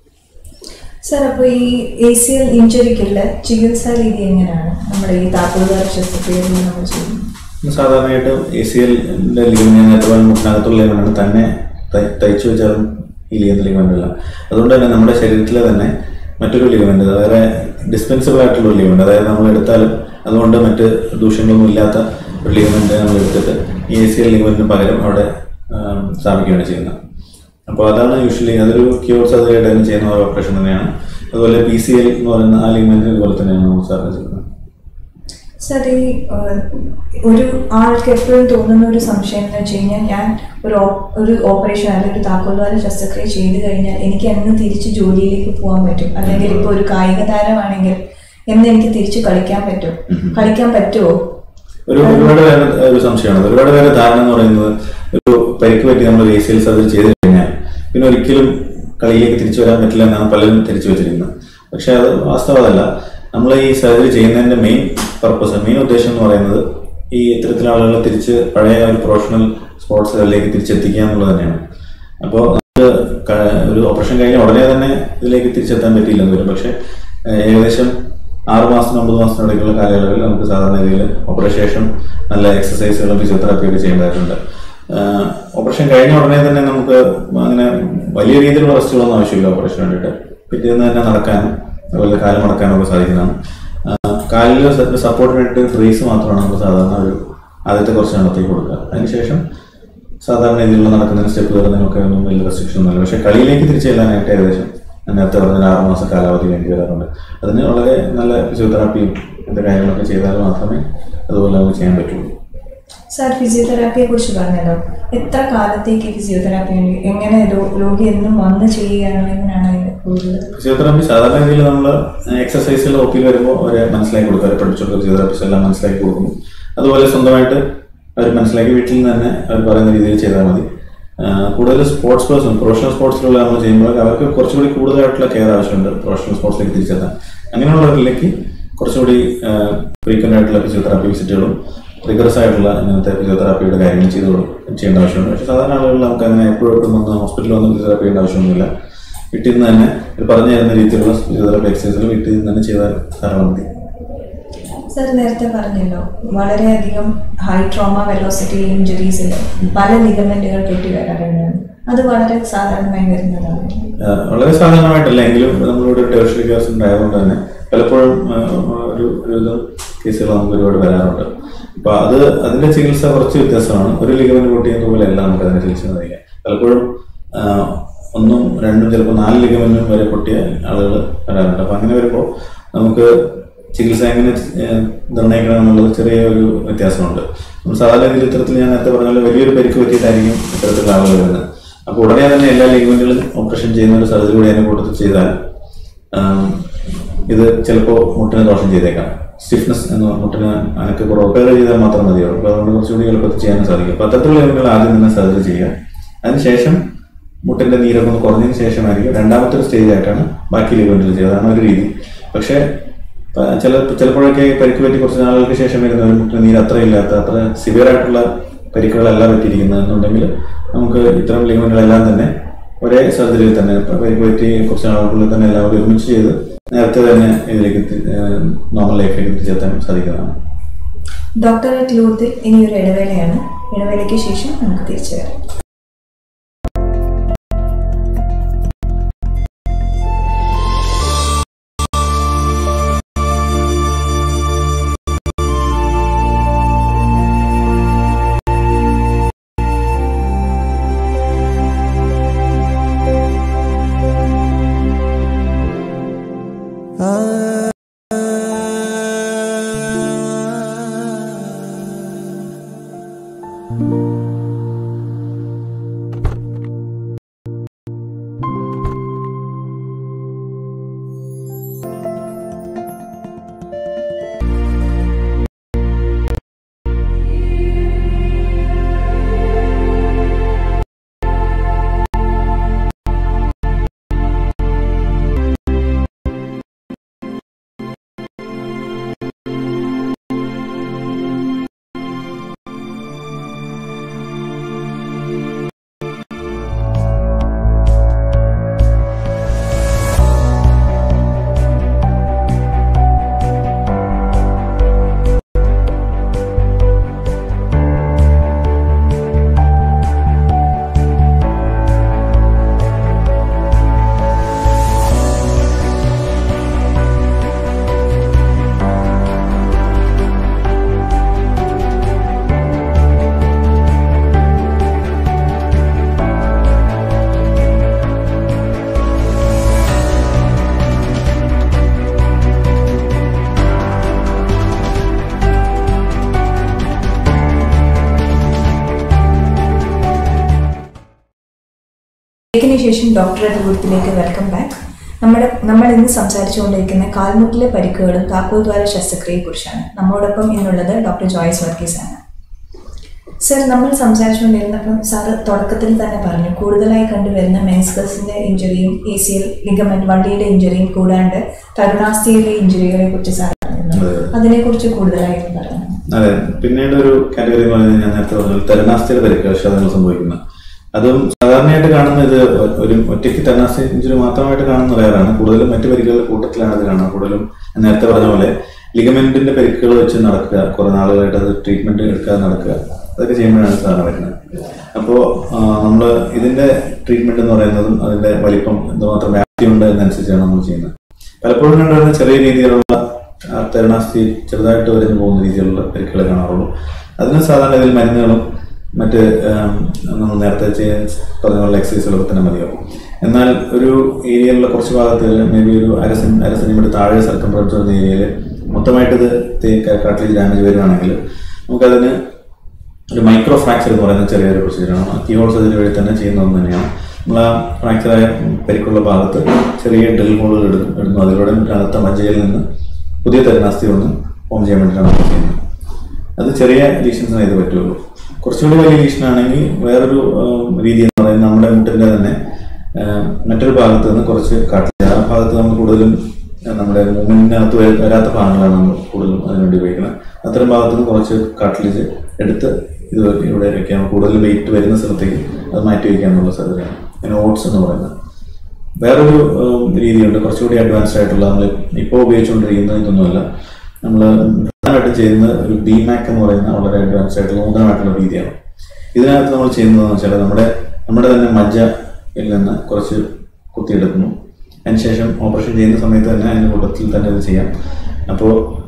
സർ, അപ്പോൾ ഈ എ സി എൽ ഇഞ്ചുറിക്കുള്ള ചികിത്സാ രീതി എങ്ങനെയാണ് നമ്മുടെ ഈ താക്കോൽദ്വാര ശസ്ത്രക്രിയയിൽ നമ്മൾ ചെയ്യുന്നത്? സാധാരണയായിട്ട് എ സി എല്ലിന്റെ ലിഗമെന്റ് നേരത്തെ മുട്ടിനകത്തുള്ള ലിഗമെന്റ് തന്നെ തയ്ച്ചു വെച്ചാലും ഈ ലിഗമെന്റ് ലിഗമെന്റല്ല. അതുകൊണ്ട് തന്നെ നമ്മുടെ ശരീരത്തിലെ തന്നെ മറ്റൊരു ലിഗമെന്റ്, വേറെ ഡിസ്പെൻസിബിൾ ആയിട്ടുള്ള ഒരു ലിഗമെന്റ്, അതായത് നമ്മൾ എടുത്താലും അതുകൊണ്ട് മറ്റ് ദൂഷ്യങ്ങളൊന്നും ഇല്ലാത്ത ഒരു ലിഗമെന്റ് നമ്മൾ എടുത്തിട്ട് ഈ എ സി എൽ ലിഗമെന്റിന് പകരം അവിടെ സ്ഥാപിക്കുകയാണ് ചെയ്യുന്നത്. അപ്പോൾ അതാണ് യൂഷ്വലി അതൊരു ക്യൂർ സർജറിയായിട്ട് തന്നെ ചെയ്യുന്ന ഒരു ഓപ്പറേഷൻ തന്നെയാണ്. അതുപോലെ പി സി എൽ എന്ന് പറയുന്ന ആ ലിഗമെന്റ് ഇതുപോലെ തന്നെയാണ് നമ്മൾ സാറിന് ചെയ്യുന്നത്. സർ, ഈ ഒരു ആൾക്ക് എപ്പോഴും തോന്നുന്ന ഒരു സംശയം എന്ന് വെച്ച് കഴിഞ്ഞാൽ, ഞാൻ ഒരു ഒരു ഓപ്പറേഷൻ അല്ലെങ്കിൽ ഒരു താക്കോൽദ്വാര ശസ്ത്രക്രിയ ചെയ്ത് കഴിഞ്ഞാൽ എനിക്ക് എന്ന് തിരിച്ച് ജോലിയിലേക്ക് പോകാൻ പറ്റും, അല്ലെങ്കിൽ ഇപ്പോൾ ഒരു കായിക താരമാണെങ്കിൽ എന്ന് എനിക്ക് തിരിച്ച് കളിക്കാൻ പറ്റും കളിക്കാൻ പറ്റുമോ? ഒരു ഒരുപാട് പേര് ഒരു സംശയമാണ്. ഒരുപാട് പേര് ധാരണ എന്ന് പറയുന്നത് ഒരു പരിക്ക് പറ്റി നമ്മൾ എ സി എൽ സർജറി ചെയ്ത് കഴിഞ്ഞാൽ പിന്നെ ഒരിക്കലും കളിയിലേക്ക് തിരിച്ചു വരാൻ പറ്റില്ല എന്നാണ് പലരും തിരിച്ചു വെച്ചിരിക്കുന്നത്. പക്ഷെ അത് വാസ്തവമല്ല. നമ്മൾ ഈ സർജറി ചെയ്യുന്നതിന്റെ മെയിൻ പർപ്പസ്, മെയിൻ ഉദ്ദേശം എന്ന് പറയുന്നത് ഈ ഇത്തരത്തിലുള്ള ആളുകളെ തിരിച്ച് പഴയ ഒരു പ്രൊഫഷണൽ സ്പോർട്സുകളിലേക്ക് തിരിച്ചെത്തിക്കുക എന്നുള്ളത് തന്നെയാണ്. അപ്പോൾ നമുക്ക് ഒരു ഓപ്പറേഷൻ കഴിഞ്ഞ ഉടനെ തന്നെ ഇതിലേക്ക് തിരിച്ചെത്താൻ പറ്റിയില്ലെന്ന് വരും. പക്ഷെ ഏകദേശം ആറ് മാസം ഒമ്പത് മാസത്തിനിടയ്ക്കുള്ള കാലയളവിൽ നമുക്ക് സാധാരണ രീതിയിൽ ഓപ്പറേഷൻ ശേഷം നല്ല എക്സസൈസുകളും ഫിസിയോതെറാപ്പിയൊക്കെ ചെയ്യേണ്ടതായിട്ടുണ്ട്. ഓപ്പറേഷൻ കഴിഞ്ഞ ഉടനെ തന്നെ നമുക്ക് അങ്ങനെ വലിയ രീതിയിലുള്ള റെസ്റ്റുകളൊന്നും ആവശ്യമില്ല. ഓപ്പറേഷൻ വേണ്ടിയിട്ട് പിറ്റേന്ന് തന്നെ നടക്കാനും അതുപോലെ കാല് മടക്കാനും ഒക്കെ സാധിക്കുന്നതാണ്. കാലിൽ സപ്പോർട്ടിന് വേണ്ടിയിട്ട് ബ്രേസ് മാത്രമാണ് നമുക്ക് സാധാരണ ഒരു ആദ്യത്തെ കുറച്ച് നാളത്തേക്ക് കൊടുക്കുക. അതിനുശേഷം സാധാരണ രീതിയിലുള്ള നടക്കുന്നതിന് സ്റ്റെപ്പ് കയറുന്നതിനൊക്കെ ഒന്നും വലിയ റെസ്ട്രിക്ഷൻ ഒന്നുമില്ല. പക്ഷേ കളിയിലേക്ക് തിരിച്ചു ചെല്ലാനായിട്ട് ഏകദേശം നേരത്തെ പറഞ്ഞ ആറ് മാസം കാലാവധി വേണ്ടി വരാറുണ്ട്. അതിന് വളരെ നല്ല ഫിസിയോതെറാപ്പിയും അങ്ങനത്തെ കാര്യങ്ങളൊക്കെ ചെയ്താൽ മാത്രമേ അതുപോലെ നമുക്ക് ചെയ്യാൻ പറ്റുള്ളൂ. സാർ, ഫിസിയോതെറാപ്പിയെ കുറിച്ച് പറഞ്ഞല്ലോ, എത്ര കാലത്തേക്ക് ഫിസിയോതെറാപ്പി, എങ്ങനെ രോഗി എന്നും വന്ന് ചെയ്യുകയാണ്, എങ്ങനെയാണ് കൂടുതൽ? ഫിസിയോതെറാപ്പി സാധാരണ രീതിയിൽ നമ്മൾ എക്സസൈസുകൾ ഒപ്പിൽ വരുമ്പോൾ അവരെ മനസ്സിലാക്കി കൊടുക്കുക, അവരെ പഠിച്ചുകൊടുക്കുക, ഫിസിയോതെറാപ്പിസ്റ്റ് എല്ലാം മനസ്സിലാക്കി കൊടുക്കുന്നു. അതുപോലെ സ്വന്തമായിട്ട് അവർ മനസ്സിലാക്കി വീട്ടിൽ നിന്ന് തന്നെ അവർ പറയുന്ന രീതിയിൽ ചെയ്താൽ മതി. കൂടുതൽ സ്പോർട്സ് പേഴ്സൺ, പ്രൊഫഷണൽ സ്പോർട്സിലുള്ള നമ്മൾ ചെയ്യുമ്പോൾ അവർക്ക് കുറച്ചുകൂടി കൂടുതലായിട്ടുള്ള കെയർ ആവശ്യമുണ്ട് പ്രൊഫഷണൽ സ്പോർട്സിലേക്ക് തിരിച്ചെത്താൻ. അങ്ങനെയുള്ളവരിലേക്ക് കുറച്ചുകൂടി ഫ്രീക്വൻ്റ് ആയിട്ടുള്ള ഫിസിയോതെറാപ്പി വിസിറ്റുകളും റിഗറസ് ആയിട്ടുള്ള ഇങ്ങനത്തെ ഫിസിയോതെറാപ്പിയുടെ കാര്യങ്ങൾ ചെയ്ത് ചെയ്യേണ്ട ആവശ്യമുണ്ട്. പക്ഷേ സാധാരണ ആളുകളിൽ നമുക്ക് അങ്ങനെ എപ്പോഴും വന്ന് ഹോസ്പിറ്റലിൽ വന്ന് ഫിസിയോതെറാപ്പി ചെയ്യേണ്ട ആവശ്യമൊന്നുമില്ല. വീട്ടിൽ നിന്ന് തന്നെ പറഞ്ഞു തരുന്ന രീതിയിലുള്ള ഫിസിയോതെറാപ്പി എക്സസൈസുകൾ വീട്ടിൽ നിന്ന് തന്നെ ചെയ്താൽ ധാരാളം മതി. സർ, നേരത്തെ പറഞ്ഞല്ലോ വളരെയധികം ഹൈ ട്രോമ വെലോസിറ്റി ഇഞ്ചുറീസിൽ പല ലിഗമെന്റുകൾ പൊട്ടി വരാറുണ്ട്. അത് വളരെ സാധാരണമായി വരുന്നതാണ്. വളരെ സാധാരണമായിട്ടല്ല എങ്കിലും നമ്മളിവിടെ ടെർഷ്യറി കെയർ സെന്റർ ആയതുകൊണ്ട് തന്നെ പലപ്പോഴും ഒരു ഒരു കേസുകൾ നമുക്ക് ഒരുപാട് വരാറുണ്ട്. അപ്പൊ അത് അതിന്റെ ചികിത്സ കുറച്ച് വ്യത്യാസമാണ്. ഒരു ലിഗമെന്റ് പൊട്ടിയെന്ന പോലെ അല്ല നമുക്ക് അതിനെ ചികിത്സ നൽകാം. പലപ്പോഴും ഒന്നും രണ്ടും ചിലപ്പോൾ നാല് ലിഗമെന്റും വരെ പൊട്ടിയ ആളുകൾ വരാറുണ്ട്. അപ്പൊ അങ്ങനെ വരുമ്പോൾ നമുക്ക് ചികിത്സ എങ്ങനെ നിർണ്ണയിക്കണം എന്നുള്ളത് ചെറിയ ഒരു വ്യത്യാസമുണ്ട്. നമ്മൾ സാധാരണ രീതിയിൽ ഇത്തരത്തിൽ ഞാൻ നേരത്തെ പറഞ്ഞാൽ വലിയൊരു പരിക്ക് പറ്റിയിട്ടായിരിക്കും ഇത്തരത്തിലുള്ള ആളുകൾ വരുന്നത്. അപ്പോൾ ഉടനെ തന്നെ എല്ലാ ലിഗമെന്റുകളും ഓപ്പറേഷൻ ചെയ്യുന്ന ഒരു സർജറി കൂടി അതിനെ കൂട്ടത്തിൽ ചെയ്താൽ ഇത് ചിലപ്പോൾ മുട്ടിന് ദോഷം ചെയ്തേക്കാം. സ്റ്റിഫ്നെസ് എന്ന് മുട്ടിന് അനക്ക് റിപ്പയർ ചെയ്താൽ മാത്രം മതിയാവും. അപ്പോൾ അതുകൊണ്ട് കുറച്ചുകൂടി എളുപ്പത്തിൽ ചെയ്യാനും സാധിക്കും. അപ്പോൾ അത്തരത്തിലുള്ള ലിഗമെന്റുകൾ ആദ്യം തന്നെ സർജറി ചെയ്യുക. അതിനുശേഷം മുട്ടിന്റെ നീരൊക്കെ ഒന്ന് കുറഞ്ഞതിന് ശേഷമായിരിക്കും രണ്ടാമത്തെ ഒരു സ്റ്റേജ് ആയിട്ടാണ് ബാക്കി ലിഗമെന്റുകൾ ചെയ്യുക. അതാണ് ഒരു രീതി. പക്ഷേ ചില ചിലപ്പോഴൊക്കെ പരിക്ക് പറ്റി കുറച്ച് നാളുകൾക്ക് ശേഷം വരുന്ന ഒരു മുട്ടിന് നീര് അത്ര ഇല്ലാത്ത അത്ര സിവിയർ ആയിട്ടുള്ള പരിക്കുകളെല്ലാം പറ്റിയിരിക്കുന്നത് എന്നുണ്ടെങ്കിൽ നമുക്ക് ഇത്തരം ലിഗമെന്റുകളെല്ലാം തന്നെ ഒരേ സർജറിയിൽ തന്നെ പരിക്ക് പറ്റി കുറച്ച് നാളുകളിൽ തന്നെ എല്ലാം കൂടി ഒരുമിച്ച് ചെയ്ത് നേരത്തെ തന്നെ ഇതിലേക്ക് നോർമൽ ലൈഫിലേക്ക് തിരിച്ചെത്താൻ സാധിക്കുന്നതാണ്. ഡോക്ടർ അറ്റ് ലൂർദിൽ ഇനി ഒരു ഇടവേളയാണ്. ഇടവേളയ്ക്ക് ശേഷം നമുക്ക് തിരിച്ചു വരാം. ബ്രേക്കിന് ശേഷം ഡോക്ടർ അറ്റ് ലൂർദിലേക്ക് വെൽക്കം ബാക്ക്. നമ്മുടെ നമ്മൾ ഇന്ന് സംസാരിച്ചുകൊണ്ടിരിക്കുന്ന കാൽമുട്ടിലെ പരിക്കുകളും താക്കോൽ ദ്വാര ശസ്ത്രക്രിയയെക്കുറിച്ചാണ്. നമ്മോടൊപ്പം ഇന്നുള്ളത് ഡോക്ടർ ജോയ്സ് വർഗീസ് ആണ്. സർ, നമ്മൾ സംസാരിച്ചുകൊണ്ടിരുന്നപ്പം സാറ് തുടക്കത്തിൽ തന്നെ പറഞ്ഞു കൂടുതലായി കണ്ടുവരുന്ന മെനിസ്കസിന്റെ ഇഞ്ചുറിയും എ സി എൽ ലിഗമെന്റ് വള്ളിയുടെ ഇഞ്ചുറിയും കൂടാണ്ട് തരുണാസ്ഥിയിലെ ഇഞ്ചുറികളെ കുറിച്ച് സാർ പറഞ്ഞു. അതിനെ കുറിച്ച് കൂടുതലായിട്ട് പറഞ്ഞു. അതെ, പിന്നീട് ഒരു കാറ്റഗറി ഞാൻ നേരത്തെ പറഞ്ഞു തരുണാസ്ഥിയുടെ പരിക്ക് ക്ഷതങ്ങൾ സംഭവിക്കുന്ന അതും സാധാരണയായിട്ട് കാണുന്നത് ഒരു ഒറ്റയ്ക്ക് തരുണാസ്ഥി ഇഞ്ചുറി മാത്രമായിട്ട് കാണുന്ന റയറാണ്. കൂടുതലും മറ്റു പരിക്കുകളുടെ കൂട്ടത്തിലാണ് ഇത് കാണുന്നത്. കൂടുതലും നേരത്തെ പറഞ്ഞ പോലെ ലിഗമെന്റിന്റെ പരിക്കുകൾ വെച്ച് നടക്കുക, കുറെ നാളുകളായിട്ട് അത് ട്രീറ്റ്മെന്റ് എടുക്കാതെ നടക്കുക, അതൊക്കെ ചെയ്യുമ്പോഴാണ് സാധാരണ വരുന്നത്. അപ്പോൾ നമ്മൾ ഇതിന്റെ ട്രീറ്റ്മെന്റ് എന്ന് പറയുന്നതും അതിന്റെ വലിപ്പം എന്തുമാത്രം വ്യാപ്തി ഉണ്ട് എന്നനുസരിച്ചാണ് നമ്മൾ ചെയ്യുന്നത്. പലപ്പോഴും കണ്ടുവരുന്ന ചെറിയ രീതിയിലുള്ള തരുണാസ്ഥി ചെറുതായിട്ട് വരുന്നു പോകുന്ന രീതിയിലുള്ള പരിക്കുകൾ കാണാറുള്ളൂ. അതിന് സാധാരണ ഇതിൽ മരുന്നുകളും മറ്റ് നമ്മൾ നേരത്തെ ചെയ്യാൻ പറഞ്ഞ പോലെ എക്സസൈസുകളൊക്കെ തന്നെ മതിയാവും. എന്നാൽ ഒരു ഏരിയയിലുള്ള കുറച്ച് ഭാഗത്ത് മേ ബി ഒരു അര സെൻ അര സെന്റിമീറ്റർ താഴെ സർക്കംഫറൻസ് വരുന്ന ഏരിയയിൽ മൊത്തമായിട്ട് ഇത് കാർട്ടിലേജ് ഡാമേജ് വരികയാണെങ്കിൽ നമുക്കതിന് ഒരു മൈക്രോ ഫ്രാക്ചർ എന്ന് പറയുന്ന ചെറിയൊരു പ്രൊസീജിയറാണ്. കീഹോൾ സർജറി വഴി തന്നെ ചെയ്യുന്ന ഒന്ന് തന്നെയാണ്. നമ്മൾ ആ ഫ്രാക്ചറായ പരിക്കുള്ള ഭാഗത്ത് ചെറിയ ഡ്രിൽ ഹോളുകൾ ഇടും ഇടുന്നു അതിലൂടെ കനത്ത മജ്ജയിൽ നിന്ന് പുതിയ തരുണാസ്ഥി ഒന്ന് ഫോം ചെയ്യാൻ വേണ്ടിയിട്ടാണ് നമ്മൾ ചെയ്യുന്നത്. അത് ചെറിയ ലീഷൻസിനെ ഇത് പറ്റുള്ളൂ. കുറച്ചുകൂടി വലിയ ലീഷനാണെങ്കിൽ വേറൊരു രീതി എന്ന് പറയുന്നത് നമ്മുടെ മുട്ടിൻ്റെ തന്നെ മറ്റൊരു ഭാഗത്ത് നിന്ന് കുറച്ച് കാട്ടില്ല. ആ ഭാഗത്ത് നമ്മൾ കൂടുതലും നമ്മുടെ മൂവിനകത്ത് വരാത്ത ഭാഗങ്ങളാണ് നമ്മൾ കൂടുതലും അതിനുവേണ്ടി ഉപയോഗിക്കുന്നത്. അത്തരം ഭാഗത്ത് നിന്ന് കുറച്ച് കാട്ടിലേജ് എടുത്ത് ഇത് ഇവിടെ വയ്ക്കാം. കൂടുതൽ വെയിറ്റ് വരുന്ന സ്ഥലത്തേക്ക് അത് മാറ്റി വയ്ക്കാമെന്നുള്ള സാധ്യതയാണ്. പിന്നെ ഓട്സ് എന്ന് പറയുന്നത് വേറൊരു രീതിയുണ്ട്, കുറച്ചുകൂടി അഡ്വാൻസ്ഡ് ആയിട്ടുള്ള നമ്മൾ ഇപ്പോൾ ഉപയോഗിച്ചുകൊണ്ടിരിക്കുന്നത് ഇതൊന്നുമല്ല. നമ്മൾ പ്രധാനമായിട്ടും ചെയ്യുന്നത് ഒരു ബി മാക് എന്ന് പറയുന്ന വളരെ അഡ്വാൻസ്ഡ് ആയിട്ടുള്ള നൂതനമായിട്ടുള്ള രീതിയാണ്. ഇതിനകത്ത് നമ്മൾ ചെയ്യുന്നതെന്ന് വെച്ചാൽ നമ്മുടെ നമ്മുടെ തന്നെ മജ്ജയിൽ നിന്ന് കുറച്ച് കുത്തിയെടുക്കുന്നു. അതിനുശേഷം ഓപ്പറേഷൻ ചെയ്യുന്ന സമയത്ത് തന്നെ അതിൻ്റെ കൂട്ടത്തിൽ തന്നെ ഇത് ചെയ്യാം. അപ്പോൾ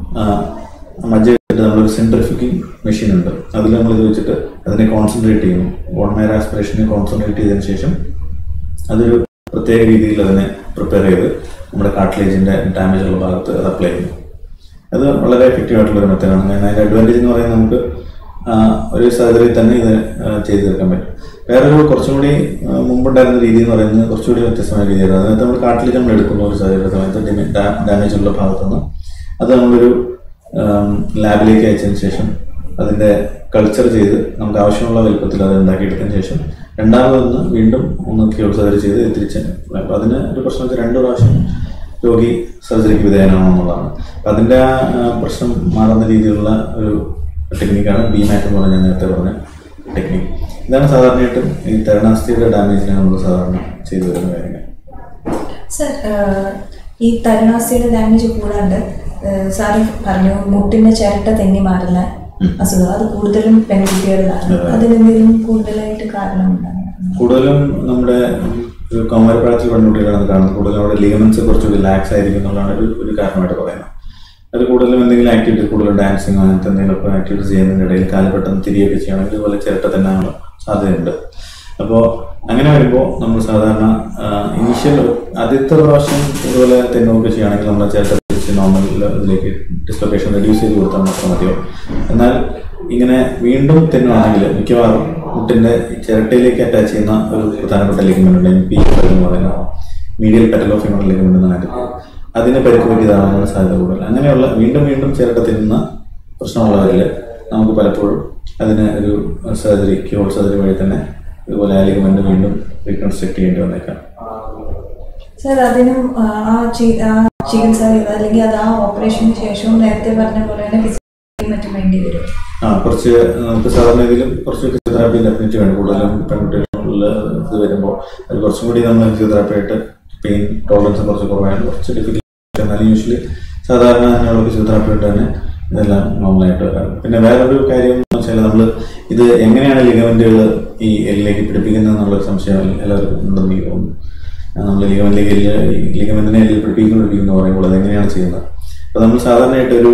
മജ്ജ വെച്ചിട്ട് നമ്മളൊരു സെൻട്രിഫ്യൂഗിങ് മെഷീൻ ഉണ്ട്. അതിൽ നമ്മളിത് വെച്ചിട്ട് അതിനെ കോൺസെൻട്രേറ്റ് ചെയ്യുന്നു. ബോൺ മാരോ ആസ്പിറേഷനെ കോൺസെൻട്രേറ്റ് ചെയ്തതിന് ശേഷം അതൊരു പ്രത്യേക രീതിയിൽ അതിനെ പ്രിപ്പയർ ചെയ്ത് നമ്മുടെ കാർട്ടിലേജിൻ്റെ ഡാമേജ് ഉള്ള ഭാഗത്ത് അത് അപ്ലൈ ചെയ്യുന്നു. അത് വളരെ എഫക്റ്റീവ് ആയിട്ടുള്ളൊരു മെത്തേഡാണ്. കാരണം അതിൻ്റെ അഡ്വാൻറ്റേജ് എന്ന് പറയുന്നത് നമുക്ക് ഒരു സർജറി തന്നെ ഇത് ചെയ്തു തീർക്കാൻ പറ്റും. വേറൊരു കുറച്ചും കൂടി മുമ്പുണ്ടായിരുന്ന രീതി എന്ന് പറയുന്നത് കുറച്ചുകൂടി വ്യത്യസ്തമായ രീതിയായിരുന്നു. അതിനകത്ത് നമ്മൾ കാട്ടിലേക്ക് നമ്മൾ എടുക്കുന്ന ഒരു സർജറിയുടെ സമയത്ത് ഡാമേജ് ഉള്ള ഭാഗത്തുനിന്ന് അത് നമ്മളൊരു ലാബിലേക്ക് അയച്ചതിന് ശേഷം അതിൻ്റെ കൾച്ചർ ചെയ്ത് നമുക്ക് ആവശ്യമുള്ള വലുപ്പത്തിൽ അത് ഉണ്ടാക്കിയെടുത്തതിന് ശേഷം രണ്ടാമതൊന്ന് വീണ്ടും ഒന്ന് ക്യൂർ സർജറി ചെയ്ത് തിരിച്ച്. അപ്പം അതിന് ഒരു പ്രശ്നം വെച്ചാൽ രണ്ട് പ്രാവശ്യം രോഗി സർജറിക്ക് വിധേയനാണെന്നുള്ളതാണ്. അപ്പം അതിൻ്റെ ആ പ്രശ്നം മാറുന്ന രീതിയിലുള്ള ഒരു ടെക്നിക്കാണ് ബി മാറ്റ് എന്ന് പറഞ്ഞാൽ നേരത്തെ പറഞ്ഞ ടെക്നിക്ക്. ഇതാണ് സാധാരണയായിട്ടും ഈ തരുണാസ്ഥിയുടെ ഡാമേജിനെ നമ്മൾ സാധാരണ ചെയ്തു വരുന്ന കാര്യങ്ങൾ. സർ, ഈ തരുണാസ്ഥിയുടെ ഡാമേജ് കൂടാണ്ട് സാറ് പറഞ്ഞു മുട്ടിന്റെ ചിരട്ട തെന്നി മാറുന്ന അസുഖം, അത് കൂടുതലും പെൺകുട്ടികളിലാണ്. അതിനെന്തെങ്കിലും കൂടുതലായിട്ട് കാരണമുണ്ടാകും? കൂടുതലും നമ്മുടെ ഒരു കൗമാരപ്രായത്തിൽ പെൺകുട്ടികളാണ് കാണുന്നത്. കൂടുതലും അവിടെ ലിഗമെന്റ്സ് കുറച്ചുകൂടി ലാക്സ് ആയിരിക്കും എന്നുള്ളതാണ് ഒരു ഒരു കാരണമായിട്ട് പറയുന്നത്. അത് കൂടുതലും എന്തെങ്കിലും ആക്ടിവിറ്റീസ്, കൂടുതലും ഡാൻസിങ് അങ്ങനത്തെ എന്തെങ്കിലുമൊക്കെ ആക്ടിവിറ്റീസ് ചെയ്യുന്നതിൻ്റെ ഇടയിൽ കാല് പെട്ടെന്ന് തിരികെയൊക്കെ ചെയ്യണമെങ്കിൽ ഇതുപോലെ ചിരട്ട തന്നെ സാധ്യതയുണ്ട്. അപ്പോൾ അങ്ങനെ വരുമ്പോൾ നമ്മൾ സാധാരണ ഇനീഷ്യൽ ആദ്യത്തെ പ്രാവശ്യം ഇതുപോലെ തെന്നൊക്കെ ചെയ്യുകയാണെങ്കിൽ നമ്മൾ ചിരട്ട തിരിച്ച് നോർമൽ ഇതിലേക്ക് ഡിസ്ലൊക്കേഷൻ റെഡ്യൂസ് ചെയ്ത് കൊടുത്താൽ മാത്രം മതിയോ. എന്നാൽ ഇങ്ങനെ വീണ്ടും തെന്നുവാണെങ്കിൽ മിക്കവാറും മുട്ടിൻ്റെ ചിരട്ടയിലേക്ക് അറ്റാച്ച് ചെയ്യുന്ന ഒരു പ്രധാനപ്പെട്ട ലിഗമെന്റ് ഉണ്ട്, എം പി എന്ന് പറയുന്ന മീഡിയൽ പെറ്റലോഫിമറൽ ലിഗമെന്റ് എന്നാണ്. അതിന് പരിക്ക് പറ്റിയതാകാനുള്ള സാധ്യത കൂടുതൽ. അങ്ങനെയുള്ള വീണ്ടും വീണ്ടും ചിരട്ട തിന്നുന്ന പ്രശ്നമുള്ളവരിൽ നമുക്ക് പലപ്പോഴും അതിന് ഒരു സർജറി, ക്യൂർ സർജറി വഴി തന്നെ ഇതുപോലെ ആ ലിഗമെന്റ് വീണ്ടും റീകൺസ്ട്രക്ട് ചെയ്യേണ്ടി വന്നേക്കാം. സർ, അതിനും ആ ചികിത്സ അല്ലെങ്കിൽ അത് ആ ഓപ്പറേഷന് ശേഷവും നേരത്തെ പറഞ്ഞ പോലെ തന്നെ ഫിസിയോതെറാപ്പി മറ്റും വേണ്ടി വരും? ആ കുറച്ച് നമുക്ക് സാധാരണ ഇതിലും കുറച്ച് ഫിസിയോതെറാപ്പി ഡെഫിനറ്റ് വേണം. കൂടുതലും പെൺകുട്ടികളിൽ ഇത് വരുമ്പോൾ അത് കുറച്ചും കൂടി നമ്മൾ ഫിസിയോതെറാപ്പി ആയിട്ട് പെയിൻ ടോളറൻസ് കുറച്ച് കുറവാണ്, കുറച്ച് ഡിഫിക്കൽട്ട്. എന്നാലും യൂഷ്വലി സാധാരണ അങ്ങനെയുള്ള ഫിസിയോതെറാപ്പി ആയിട്ട് തന്നെ ഇതെല്ലാം നോർമലായിട്ട് വരാം. പിന്നെ വേറൊരു കാര്യം എന്ന് വെച്ചാൽ നമ്മൾ ഇത് എങ്ങനെയാണ് ലിഗമെന്റുകൾ ഈ എല്ലിലേക്ക് പിടിപ്പിക്കുന്നത് എന്നുള്ളൊരു സംശയം എല്ലാവർക്കും ഉണ്ടെന്ന് എനിക്ക് തോന്നുന്നു. നമ്മൾ ലിഗമെന്റിലേക്ക് എല്ല് ലിഗമെന്റിനെ എല്ലിൽ പിടിപ്പിക്കുന്നു പിടിപ്പിക്കുന്നു പറയുമ്പോൾ അതെങ്ങനെയാണ് ചെയ്യുന്നത്? അപ്പോൾ നമ്മൾ സാധാരണയായിട്ടൊരു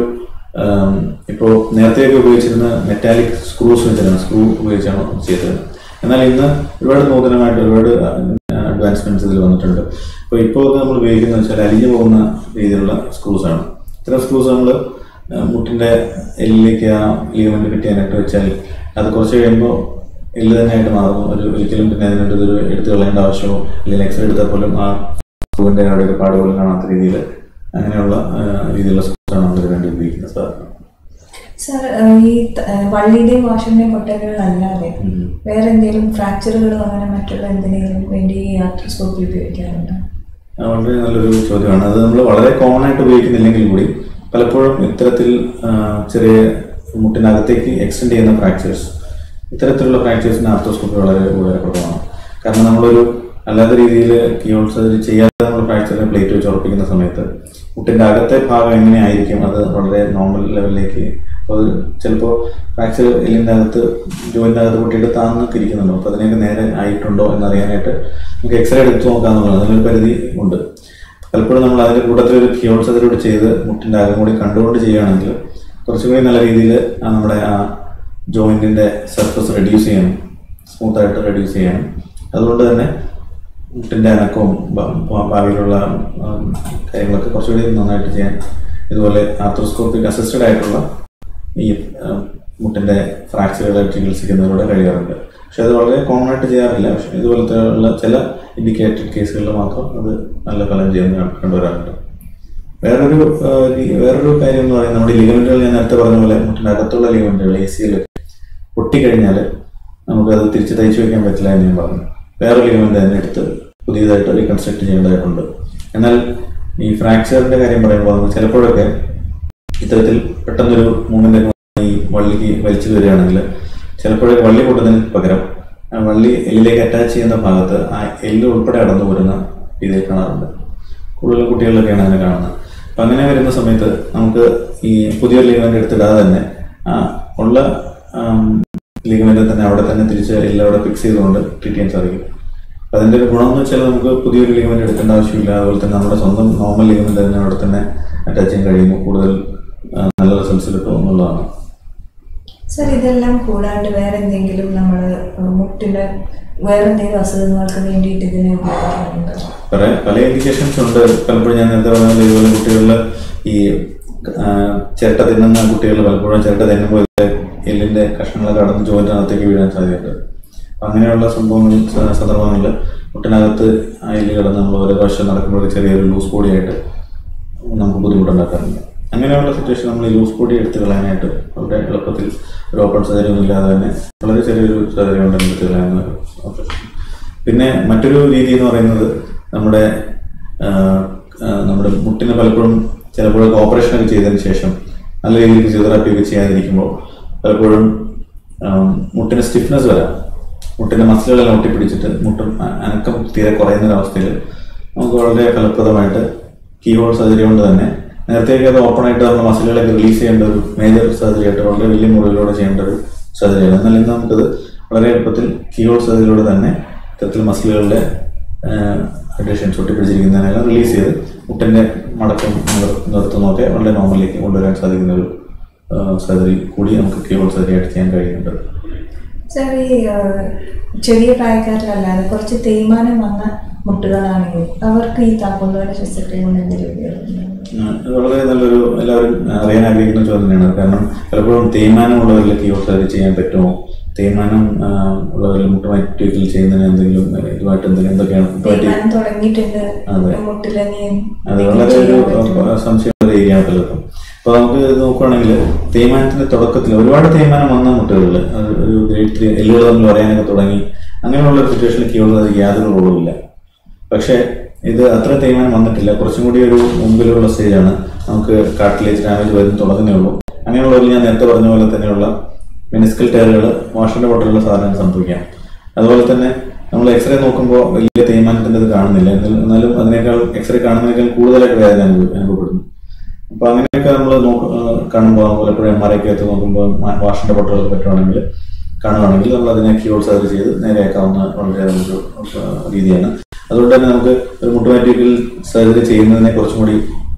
ഇപ്പോൾ നേരത്തെയൊക്കെ ഉപയോഗിച്ചിരുന്ന മെറ്റാലിക് സ്ക്രൂസ് വെച്ചാണ് സ്ക്രൂ ഉപയോഗിച്ചാണ് ചെയ്തത്. എന്നാൽ ഇന്ന് ഒരുപാട് നൂതനമായിട്ട് ഒരുപാട് അഡ്വാൻസ്മെന്റ്സ് ഇതിൽ വന്നിട്ടുണ്ട്. അപ്പോൾ ഇപ്പോൾ നമ്മൾ ഉപയോഗിക്കുന്നത് വെച്ചാൽ അലിഞ്ഞു പോകുന്ന രീതിയിലുള്ള സ്ക്രൂസാണ്. ഇത്തരം സ്ക്രൂസ് നമ്മൾ മുട്ടിൻ്റെ എല്ലിലേക്ക് ആ ലിഗമെന്റ് കിട്ടിയാനായിട്ട് വെച്ചാൽ അത് കുറച്ച് കഴിയുമ്പോൾ എല്ല് തന്നെയായിട്ട് മാറും. ഒരു ഒരിക്കലും പിന്നെ അതിനായിട്ട് ഇതൊരു എടുത്തു കളയേണ്ട ആവശ്യമോ അല്ലെങ്കിൽ എക്സ്റേ എടുത്താൽ പോലും ആ സ്ക്രൂവിൻ്റെ അവിടെ ഒരു പാട് പോലും കാണാത്ത രീതിയിൽ അങ്ങനെയുള്ള രീതിയിലുള്ള സ്ക്രൂസാണ് നമ്മൾ വേണ്ടി ഉപയോഗിക്കുന്നത് സാധാരണ. സർ, ഈ വള്ളിയുടെയും വാഷറിന്റെയും പൊട്ടലുകളല്ലാതെ വേറെ എന്തെങ്കിലും ഫ്രാക്ചറുകളോ അങ്ങനെ മറ്റുള്ള എന്തെങ്കിലും വേണ്ടി ഈ ആർട്രോസ്കോപ്പി ഉപയോഗിക്കാറുണ്ടോ? വളരെ നല്ലൊരു ചോദ്യമാണ്. അത് നമ്മൾ വളരെ കോമൺ ആയിട്ട് ഉപയോഗിക്കുന്നില്ലെങ്കിൽ കൂടി പലപ്പോഴും ഇത്തരത്തിൽ ചെറിയ മുട്ടിനകത്തേക്ക് എക്സ്റ്റെൻഡ് ചെയ്യുന്ന ഫ്രാക്ചേഴ്സ്, ഇത്തരത്തിലുള്ള ഫ്രാക്ചേഴ്സിന് ആർട്രോസ്കോപ്പി വളരെ ഉപകാരപ്രദമാണ്. കാരണം നമ്മളൊരു അല്ലാത്ത രീതിയിൽ കീഹോൾ സർജറി ചെയ്യാതെ നമ്മൾ ഫ്രാക്ചറിനെ പ്ലേറ്റ് വെച്ച് ഉറപ്പിക്കുന്ന സമയത്ത് മുട്ടിൻ്റെ അകത്തെ ഭാഗം എങ്ങനെയായിരിക്കും അത് വളരെ നോർമൽ ലെവലിലേക്ക്. അപ്പോൾ അത് ചിലപ്പോൾ ഫ്രാക്ചർ എല്ലിൻ്റെ അകത്ത് ജോയിൻ്റെ അകത്ത് പൊട്ടിയിട്ട് താന്നൊക്കെ ഇരിക്കുന്നുണ്ടോ, അപ്പോൾ അതിനൊക്കെ നേരെ ആയിട്ടുണ്ടോ എന്നറിയാനായിട്ട് നമുക്ക് എക്സ്റേ എടുത്ത് നോക്കാമെന്നുള്ളത് അതിനൊരു പരിധി ഉണ്ട്. പലപ്പോഴും നമ്മൾ അതിൻ്റെ കൂട്ടത്തിൽ ഒരു കീഹോൾ സർജറി കൂടി ചെയ്ത് മുട്ടിൻ്റെ അകം കൂടി കണ്ടുകൊണ്ട് ചെയ്യുകയാണെങ്കിൽ കുറച്ചുകൂടി നല്ല രീതിയിൽ നമ്മുടെ ആ ജോയിൻറ്റിൻ്റെ സർഫസ് റെഡ്യൂസ് ചെയ്യണം, സ്മൂത്തായിട്ട് റെഡ്യൂസ് ചെയ്യണം. അതുകൊണ്ട് തന്നെ മുട്ടിൻ്റെ അനക്കവും ഭാവിയിലുള്ള കാര്യങ്ങളൊക്കെ കുറച്ചുകൂടി നന്നായിട്ട് ചെയ്യാൻ ഇതുപോലെ ആർട്രോസ്കോപ്പിക് അസിസ്റ്റഡ് ആയിട്ടുള്ള ഈ മുട്ടിൻ്റെ ഫ്രാക്ചറുകളെ ചികിത്സിക്കുന്നതിലൂടെ കഴിയാറുണ്ട്. പക്ഷെ അത് വളരെ കോമൺ ആയിട്ട് ചെയ്യാറില്ല. പക്ഷെ ഇതുപോലത്തെ ഉള്ള ചില ഇൻഡിക്കേറ്റഡ് കേസുകളിൽ മാത്രം അത് നല്ല ഫലം ചെയ്യുന്ന കണ്ടുവരാറുണ്ട്. വേറൊരു വേറൊരു കാര്യം എന്ന് പറയുന്നത് നമ്മുടെ ലിഗമെന്റുകൾ, ഞാൻ നേരത്തെ പറഞ്ഞ പോലെ മുട്ടിൻ്റെ അകത്തുള്ള ലിഗമെന്റുകൾ എ സിയിൽ പൊട്ടിക്കഴിഞ്ഞാൽ നമുക്കത് തിരിച്ച് തയ്ച്ചു വയ്ക്കാൻ പറ്റില്ല എന്ന് ഞാൻ പറഞ്ഞു. വേറെ ലിഗമെന്റ് തന്നെ എടുത്ത് പുതിയതായിട്ട് റീകൺസ്ട്രക്ട് ചെയ്യേണ്ടതായിട്ടുണ്ട്. എന്നാൽ ഈ ഫ്രാക്ചറിന്റെ കാര്യം പറയുമ്പോൾ നമുക്ക് ചിലപ്പോഴൊക്കെ ഇത്തരത്തിൽ പെട്ടെന്നൊരു മൂവ്മെന്റ് ഈ വള്ളിക്ക് വലിച്ചു വരികയാണെങ്കിൽ ചിലപ്പോഴൊക്കെ വള്ളി പൊട്ടുന്നതിന് പകരം വള്ളി എല്ലിലേക്ക് അറ്റാച്ച് ചെയ്യുന്ന ഭാഗത്ത് ആ എല്ല് ഉൾപ്പെടെ അടന്നു പോരുന്ന രീതിയിൽ കാണാറുണ്ട്. കൂടുതൽ കുട്ടികളിലൊക്കെയാണ് അങ്ങനെ കാണുന്നത്. അപ്പം അങ്ങനെ വരുന്ന സമയത്ത് നമുക്ക് ഈ പുതിയൊരു ലിഗമെന്റ് എടുത്തിടാതെ തന്നെ ഉള്ള ലിഗമെന്റ് തന്നെ അവിടെ തന്നെ തിരിച്ച് എല്ലാം അവിടെ ഫിക്സ് ചെയ്തുകൊണ്ട് ട്രീറ്റ് ചെയ്യാൻ സാധിക്കും. അപ്പം അതിൻ്റെ ഒരു ഗുണം എന്ന് വെച്ചാൽ നമുക്ക് പുതിയൊരു ലിഗമെന്റ് എടുക്കേണ്ട ആവശ്യമില്ല. അതുപോലെ തന്നെ നമ്മുടെ സ്വന്തം നോർമൽ ലിഗമെന്റ് തന്നെ അവിടെ തന്നെ അറ്റാച്ച് ചെയ്യാൻ കഴിയുമ്പോൾ കൂടുതൽ നല്ല റിസൾട്ട്സ് കിട്ടും എന്നുള്ളതാണ്. സർ, ഇതെല്ലാം കൂടാണ്ട് വേറെ എന്തെങ്കിലും നമ്മൾ മുട്ടിൻ്റെ വേറെ എന്തെങ്കിലും അസുഖങ്ങൾക്ക് വേണ്ടിയിട്ട് ഇതിനെ ഉപയോഗിക്കാറുണ്ട്? പല പല ഇൻഡിക്കേഷൻസ് ഉണ്ട്. പലപ്പോഴും ഞാൻ നേരത്തെ പറഞ്ഞ ഇതുപോലെ കുട്ടികളിൽ ഈ ചിരട്ട തിന്നുന്ന കുട്ടികൾ പലപ്പോഴും ചിരട്ട തിന്നുമ്പോൾ എല്ലിൻ്റെ കഷ്ണങ്ങളൊക്കെ കടന്ന് ജോയിൻറ്റിനകത്തേക്ക് വീഴാൻ സാധ്യതയുണ്ട്. അപ്പം അങ്ങനെയുള്ള സംഭവങ്ങൾ സന്ദർഭങ്ങളിൽ മുട്ടിനകത്ത് ആ എല്ല് കിടന്ന് നമ്മൾ ഓരോ പ്രാവശ്യം നടക്കുമ്പോൾ ചെറിയൊരു ലൂസ് ബോഡിയായിട്ട് നമുക്ക് ബുദ്ധിമുട്ടുണ്ടാക്കാറുണ്ട്. അങ്ങനെയുള്ള സിറ്റുവേഷൻ നമ്മൾ ഈ ലൂസ് ബോഡി എടുത്ത് കളയാനായിട്ട് വളരെ എളുപ്പത്തിൽ ഒരു ഓപ്പൺ സർജറി ഒന്നും ഇല്ലാതെ തന്നെ വളരെ ചെറിയൊരു സർജറി കൊണ്ട് എടുത്ത് കളയാവുന്ന ഒരു ഓപ്പറേഷൻ. പിന്നെ മറ്റൊരു രീതി എന്ന് പറയുന്നത് നമ്മുടെ നമ്മുടെ മുട്ടിന് പലപ്പോഴും ചിലപ്പോഴൊക്കെ ഓപ്പറേഷനൊക്കെ ചെയ്തതിന് ശേഷം നല്ല രീതിയിൽ ഫിസിയോതെറാപ്പി ഒക്കെ ചെയ്യാതിരിക്കുമ്പോൾ പലപ്പോഴും മുട്ടിന് സ്റ്റിഫ്നെസ് വരാം. മുട്ടിൻ്റെ മസിലുകളെല്ലാം ഒട്ടിപ്പിടിച്ചിട്ട് മുട്ടും അനക്കം തീരെ കുറയുന്നൊരവസ്ഥയിൽ നമുക്ക് വളരെ ഫലപ്രദമായിട്ട് കീ ഹോൾ സർജറി കൊണ്ട് തന്നെ നേരത്തേക്ക് അത് ഓപ്പണായിട്ട് നമ്മൾ മസിലുകളൊക്കെ റിലീസ് ചെയ്യേണ്ട ഒരു മേജർ സർജറി ആയിട്ട് വളരെ വലിയ മുറിവിലൂടെ ചെയ്യേണ്ട ഒരു സർജറിയാണ്. എന്നാൽ ഇന്ന് നമുക്കത് വളരെ എളുപ്പത്തിൽ കീ ഹോൾ സർജറിയിലൂടെ തന്നെ ഇത്തരത്തിൽ മസിലുകളുടെ അഡീഷൻസ് ഒട്ടിപ്പിടിച്ചിരിക്കുന്നതിനെല്ലാം റിലീസ് ചെയ്ത് മുട്ടിൻ്റെ മടക്കം നിർത്തുന്നതൊക്കെ വളരെ നോർമലിലേക്ക് കൊണ്ടുവരാൻ സാധിക്കുന്ന ഒരു സർജറി കൂടി നമുക്ക് കീ ഹോൾ സർജറി ആയിട്ട് ചെയ്യാൻ കഴിയുന്നുണ്ട്. സാർ, ഈ ചെറിയ പ്രായക്കാരിലല്ലാതെ കുറച്ച് തേയ്മാനം വന്ന മുട്ടുകളാണെങ്കിൽ അവർക്ക് ഈ താക്കോൽദ്വാര ശസ്ത്രക്രിയ കൊണ്ട് എന്തെങ്കിലും ഉപയോഗമുണ്ട്? വളരെ നല്ലൊരു എല്ലാവരും അറിയാൻ ആഗ്രഹിക്കുന്ന ചോദ്യം തന്നെയാണ്. കാരണം പലപ്പോഴും തേയ്മാനം ഉള്ളവരിൽ കീ ഹോൾ സർജറി ചെയ്യാൻ പറ്റുമോ, തേയ്മാനം ഉള്ളവരിൽ മുട്ട് മാറ്റിവെക്കൽ ചെയ്യുന്നതിന് എന്തെങ്കിലും ഇതുമായിട്ട് എന്തെങ്കിലും എന്തൊക്കെയാണ് അത് വളരെ ഒരു സംശയമുള്ള ഏരിയയാണ് പലർക്കും. അപ്പോൾ നമുക്ക് നോക്കുകയാണെങ്കിൽ തേയ്മാനത്തിന്റെ തുടക്കത്തിൽ ഒരുപാട് തേയ്മാനം വന്ന മുട്ടുകളിൽ ഒരു ഗ്രേഡ് ത്രീ എല്ലുകൾ തമ്മിൽ പറയാനൊക്കെ തുടങ്ങി അങ്ങനെയുള്ള ഒരു സിറ്റുവേഷനിൽ കീ ഹോൾ സർജറി യാതൊരു റോളുമില്ല. പക്ഷേ ഇത് അത്ര തേയ്മാനം വന്നിട്ടില്ല, കുറച്ചും കൂടി ഒരു മുമ്പിലുള്ള സ്റ്റേജാണ്. നമുക്ക് കാർട്ടിലേജ് ഡാമേജ് വരുന്ന തുടങ്ങുന്നേ ഉള്ളൂ. അങ്ങനെയുള്ളവരിൽ ഞാൻ നേരത്തെ പറഞ്ഞ പോലെ തന്നെയുള്ള മെനിസ്കൽ ടയറുകൾ, വാഷിൻ്റെ ബോട്ടിലുള്ള സാധനങ്ങൾ സംഭവിക്കാം. അതുപോലെ തന്നെ നമ്മൾ എക്സ്റേ നോക്കുമ്പോൾ വലിയ തേയ്മാനത്തിൻ്റെ ഇത് കാണുന്നില്ല, എന്നാലും അതിനേക്കാൾ എക്സ്റേ കാണുന്നതിനേക്കാൾ കൂടുതലായിട്ട് വേദന അനുഭവപ്പെടുന്നു. അപ്പോൾ അങ്ങനെയൊക്കെ നമ്മൾ നോക്ക കാണുമ്പോൾ പലപ്പോഴും എം ആർ ഐ ഒക്കെ നോക്കുമ്പോൾ വാഷിൻ്റെ ബോട്ടിലുകൾ പറ്റുവാണെങ്കിൽ കാണുകയാണെങ്കിൽ നമ്മൾ അതിനെ കീ ഹോൾ സർജറി ചെയ്ത് നേരെയാക്കാവുന്ന വളരെ നല്ലൊരു രീതിയാണ്. അതുകൊണ്ട് തന്നെ നമുക്ക് ഒരു മുട്ടുമാറ്റിക്കൽ സർജറി ചെയ്യുന്നതിനെ കുറച്ചും കൂടി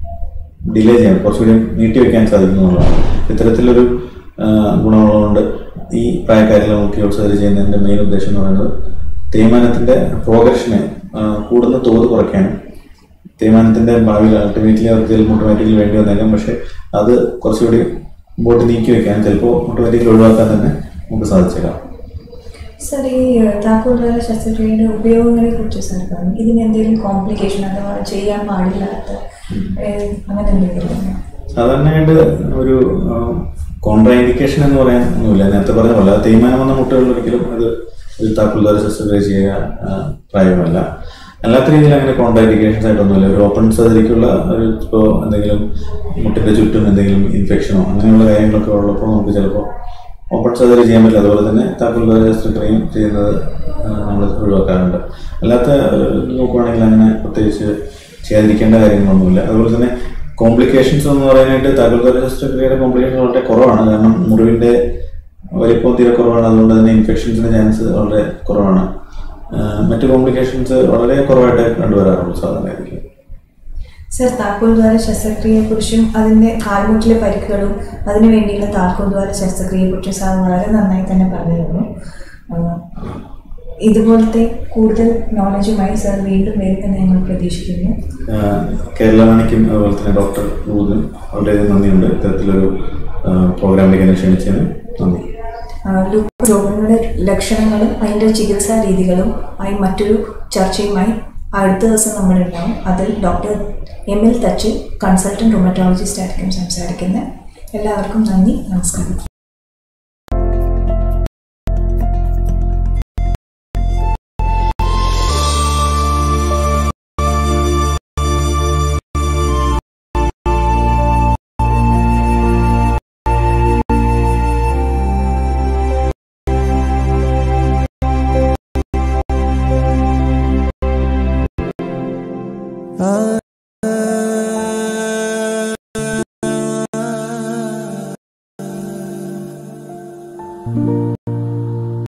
ഡിലേ ചെയ്യാൻ, കുറച്ചുകൂടി നീട്ടി വയ്ക്കാൻ സാധിക്കുന്നതാണ്. ഇത്തരത്തിലൊരു ഗുണങ്ങളുണ്ട് ഈ പ്രായക്കാരിൽ നമുക്ക് കീ ഹോൾ സർജറി ചെയ്യുന്നതിൻ്റെ മെയിൻ ഉദ്ദേശം എന്ന് പറയുന്നത് തേയ്മാനത്തിൻ്റെ പ്രോഗ്രഷനെ കൂടുന്ന തോത് കുറയ്ക്കാനും തേയ്മാനത്തിൻ്റെ ഭാവിയിൽ അൾട്ടിമേറ്റ്ലി അവർക്ക് ചില മുട്ടുമാറ്റിക്കൽ വേണ്ടി വന്നേക്കാം. പക്ഷേ അത് കുറച്ചുകൂടി മുമ്പോട്ട് നീക്കി വയ്ക്കാൻ, ചിലപ്പോൾ മുട്ടുമാറ്റിക്കൽ ഒഴിവാക്കാൻ തന്നെ നമുക്ക് സാധിച്ചേക്കാം. സാർ, ഈ താക്കോൽദ്വാര ശസ്ത്രക്രിയയുടെ ഉപയോഗങ്ങളെ കുറിച്ച് സാർ പറഞ്ഞു. ഇതിന് എന്തെങ്കിലും കോംപ്ലിക്കേഷൻ അഥവാ ചെയ്യാൻ പാടില്ലാത്ത അങ്ങനെ എന്തെങ്കിലും? സാധാരണയായിട്ട് ഒരു കോൺട്രാ ഇൻഡിക്കേഷൻ എന്ന് പറയാൻ ഒന്നുമില്ല. നേരത്തെ പറഞ്ഞ പോലെ തേയ്മാനം വന്ന മുട്ടുകളിൽ ഒരിക്കലും അത് ഒരു താക്കോൽദ്വാര ശസ്ത്രക്രിയ ചെയ്യാൻ പ്രായമല്ല. അല്ലാത്ത രീതിയിൽ അങ്ങനെ കോൺട്രാ ഇൻഡിക്കേഷൻസ് ആയിട്ടൊന്നുമില്ല. ഒരു ഓപ്പൺ സർജറിക്കുള്ള ഒരു ഇപ്പോൾ എന്തെങ്കിലും മുട്ടിൻ്റെ ചുറ്റും എന്തെങ്കിലും ഇൻഫെക്ഷനോ അങ്ങനെയുള്ള കാര്യങ്ങളൊക്കെ ഉള്ളപ്പോൾ നമുക്ക് ചിലപ്പോൾ ഓപ്പൺ സർജറി ചെയ്യാൻ പറ്റില്ല. അതുപോലെ തന്നെ താക്കോൽദ്വാര ശസ്ത്രക്രിയയും ചെയ്യുന്നത് നമ്മൾ ഒഴിവാക്കാറുണ്ട്. അല്ലാത്ത നോക്കുകയാണെങ്കിൽ അങ്ങനെ പ്രത്യേകിച്ച് ചെയ്യാതിരിക്കേണ്ട കാര്യങ്ങളൊന്നുമില്ല. അതുപോലെ തന്നെ കോംപ്ലിക്കേഷൻസ് എന്ന് പറയാനായിട്ട് താക്കോൽദ്വാര ശസ്ത്രക്രിയയുടെ കോംപ്ലിക്കേഷൻസ് വളരെ കുറവാണ്. കാരണം മുറിവിൻ്റെ വലിപ്പം തീരെ കുറവാണ്. അതുകൊണ്ട് തന്നെ ഇൻഫെക്ഷൻസിൻ്റെ ചാൻസ് വളരെ കുറവാണ്. മറ്റു കോംപ്ലിക്കേഷൻസ് വളരെ കുറവായിട്ട് കണ്ടുവരാറുള്ളൂ സാധാരണയായിരിക്കും. സർ, താക്കോൽദ്വാര ശസ്ത്രക്രിയയെക്കുറിച്ചും അതിൻ്റെ കാൽമുട്ടിലെ പരിക്കുകളും അതിനു വേണ്ടിയുള്ള താക്കോൽദ്വാര ശസ്ത്രക്രിയയെക്കുറിച്ചും സാർ വളരെ നന്നായി തന്നെ പറഞ്ഞിരുന്നു. ഇതുപോലത്തെ കൂടുതൽ നോളജുമായി സാർ വീണ്ടും വരുമെന്ന് ഞങ്ങൾ പ്രതീക്ഷിക്കുന്നു. കേരളവാണിക്കും അതുപോലെ തന്നെ ഡോക്ടർ ഊദിനും വളരെയധികം നന്ദിയുണ്ട് ഇത്തരത്തിലൊരു പ്രോഗ്രാമിലേക്ക് ക്ഷണിച്ചതിന് നന്ദി. ലൂപ്പ് രോഗങ്ങളുടെ ലക്ഷണങ്ങളും അതിൻ്റെ ചികിത്സാ രീതികളും ആയി മറ്റൊരു ചർച്ചയുമായി അടുത്ത ദിവസം നമ്മളുണ്ടാവും. അതിൽ doctor M L Thachil, consultant rheumatologist ആയിരിക്കും സംസാരിക്കുന്നത്. എല്ലാവർക്കും നന്ദി, നമസ്കാരം.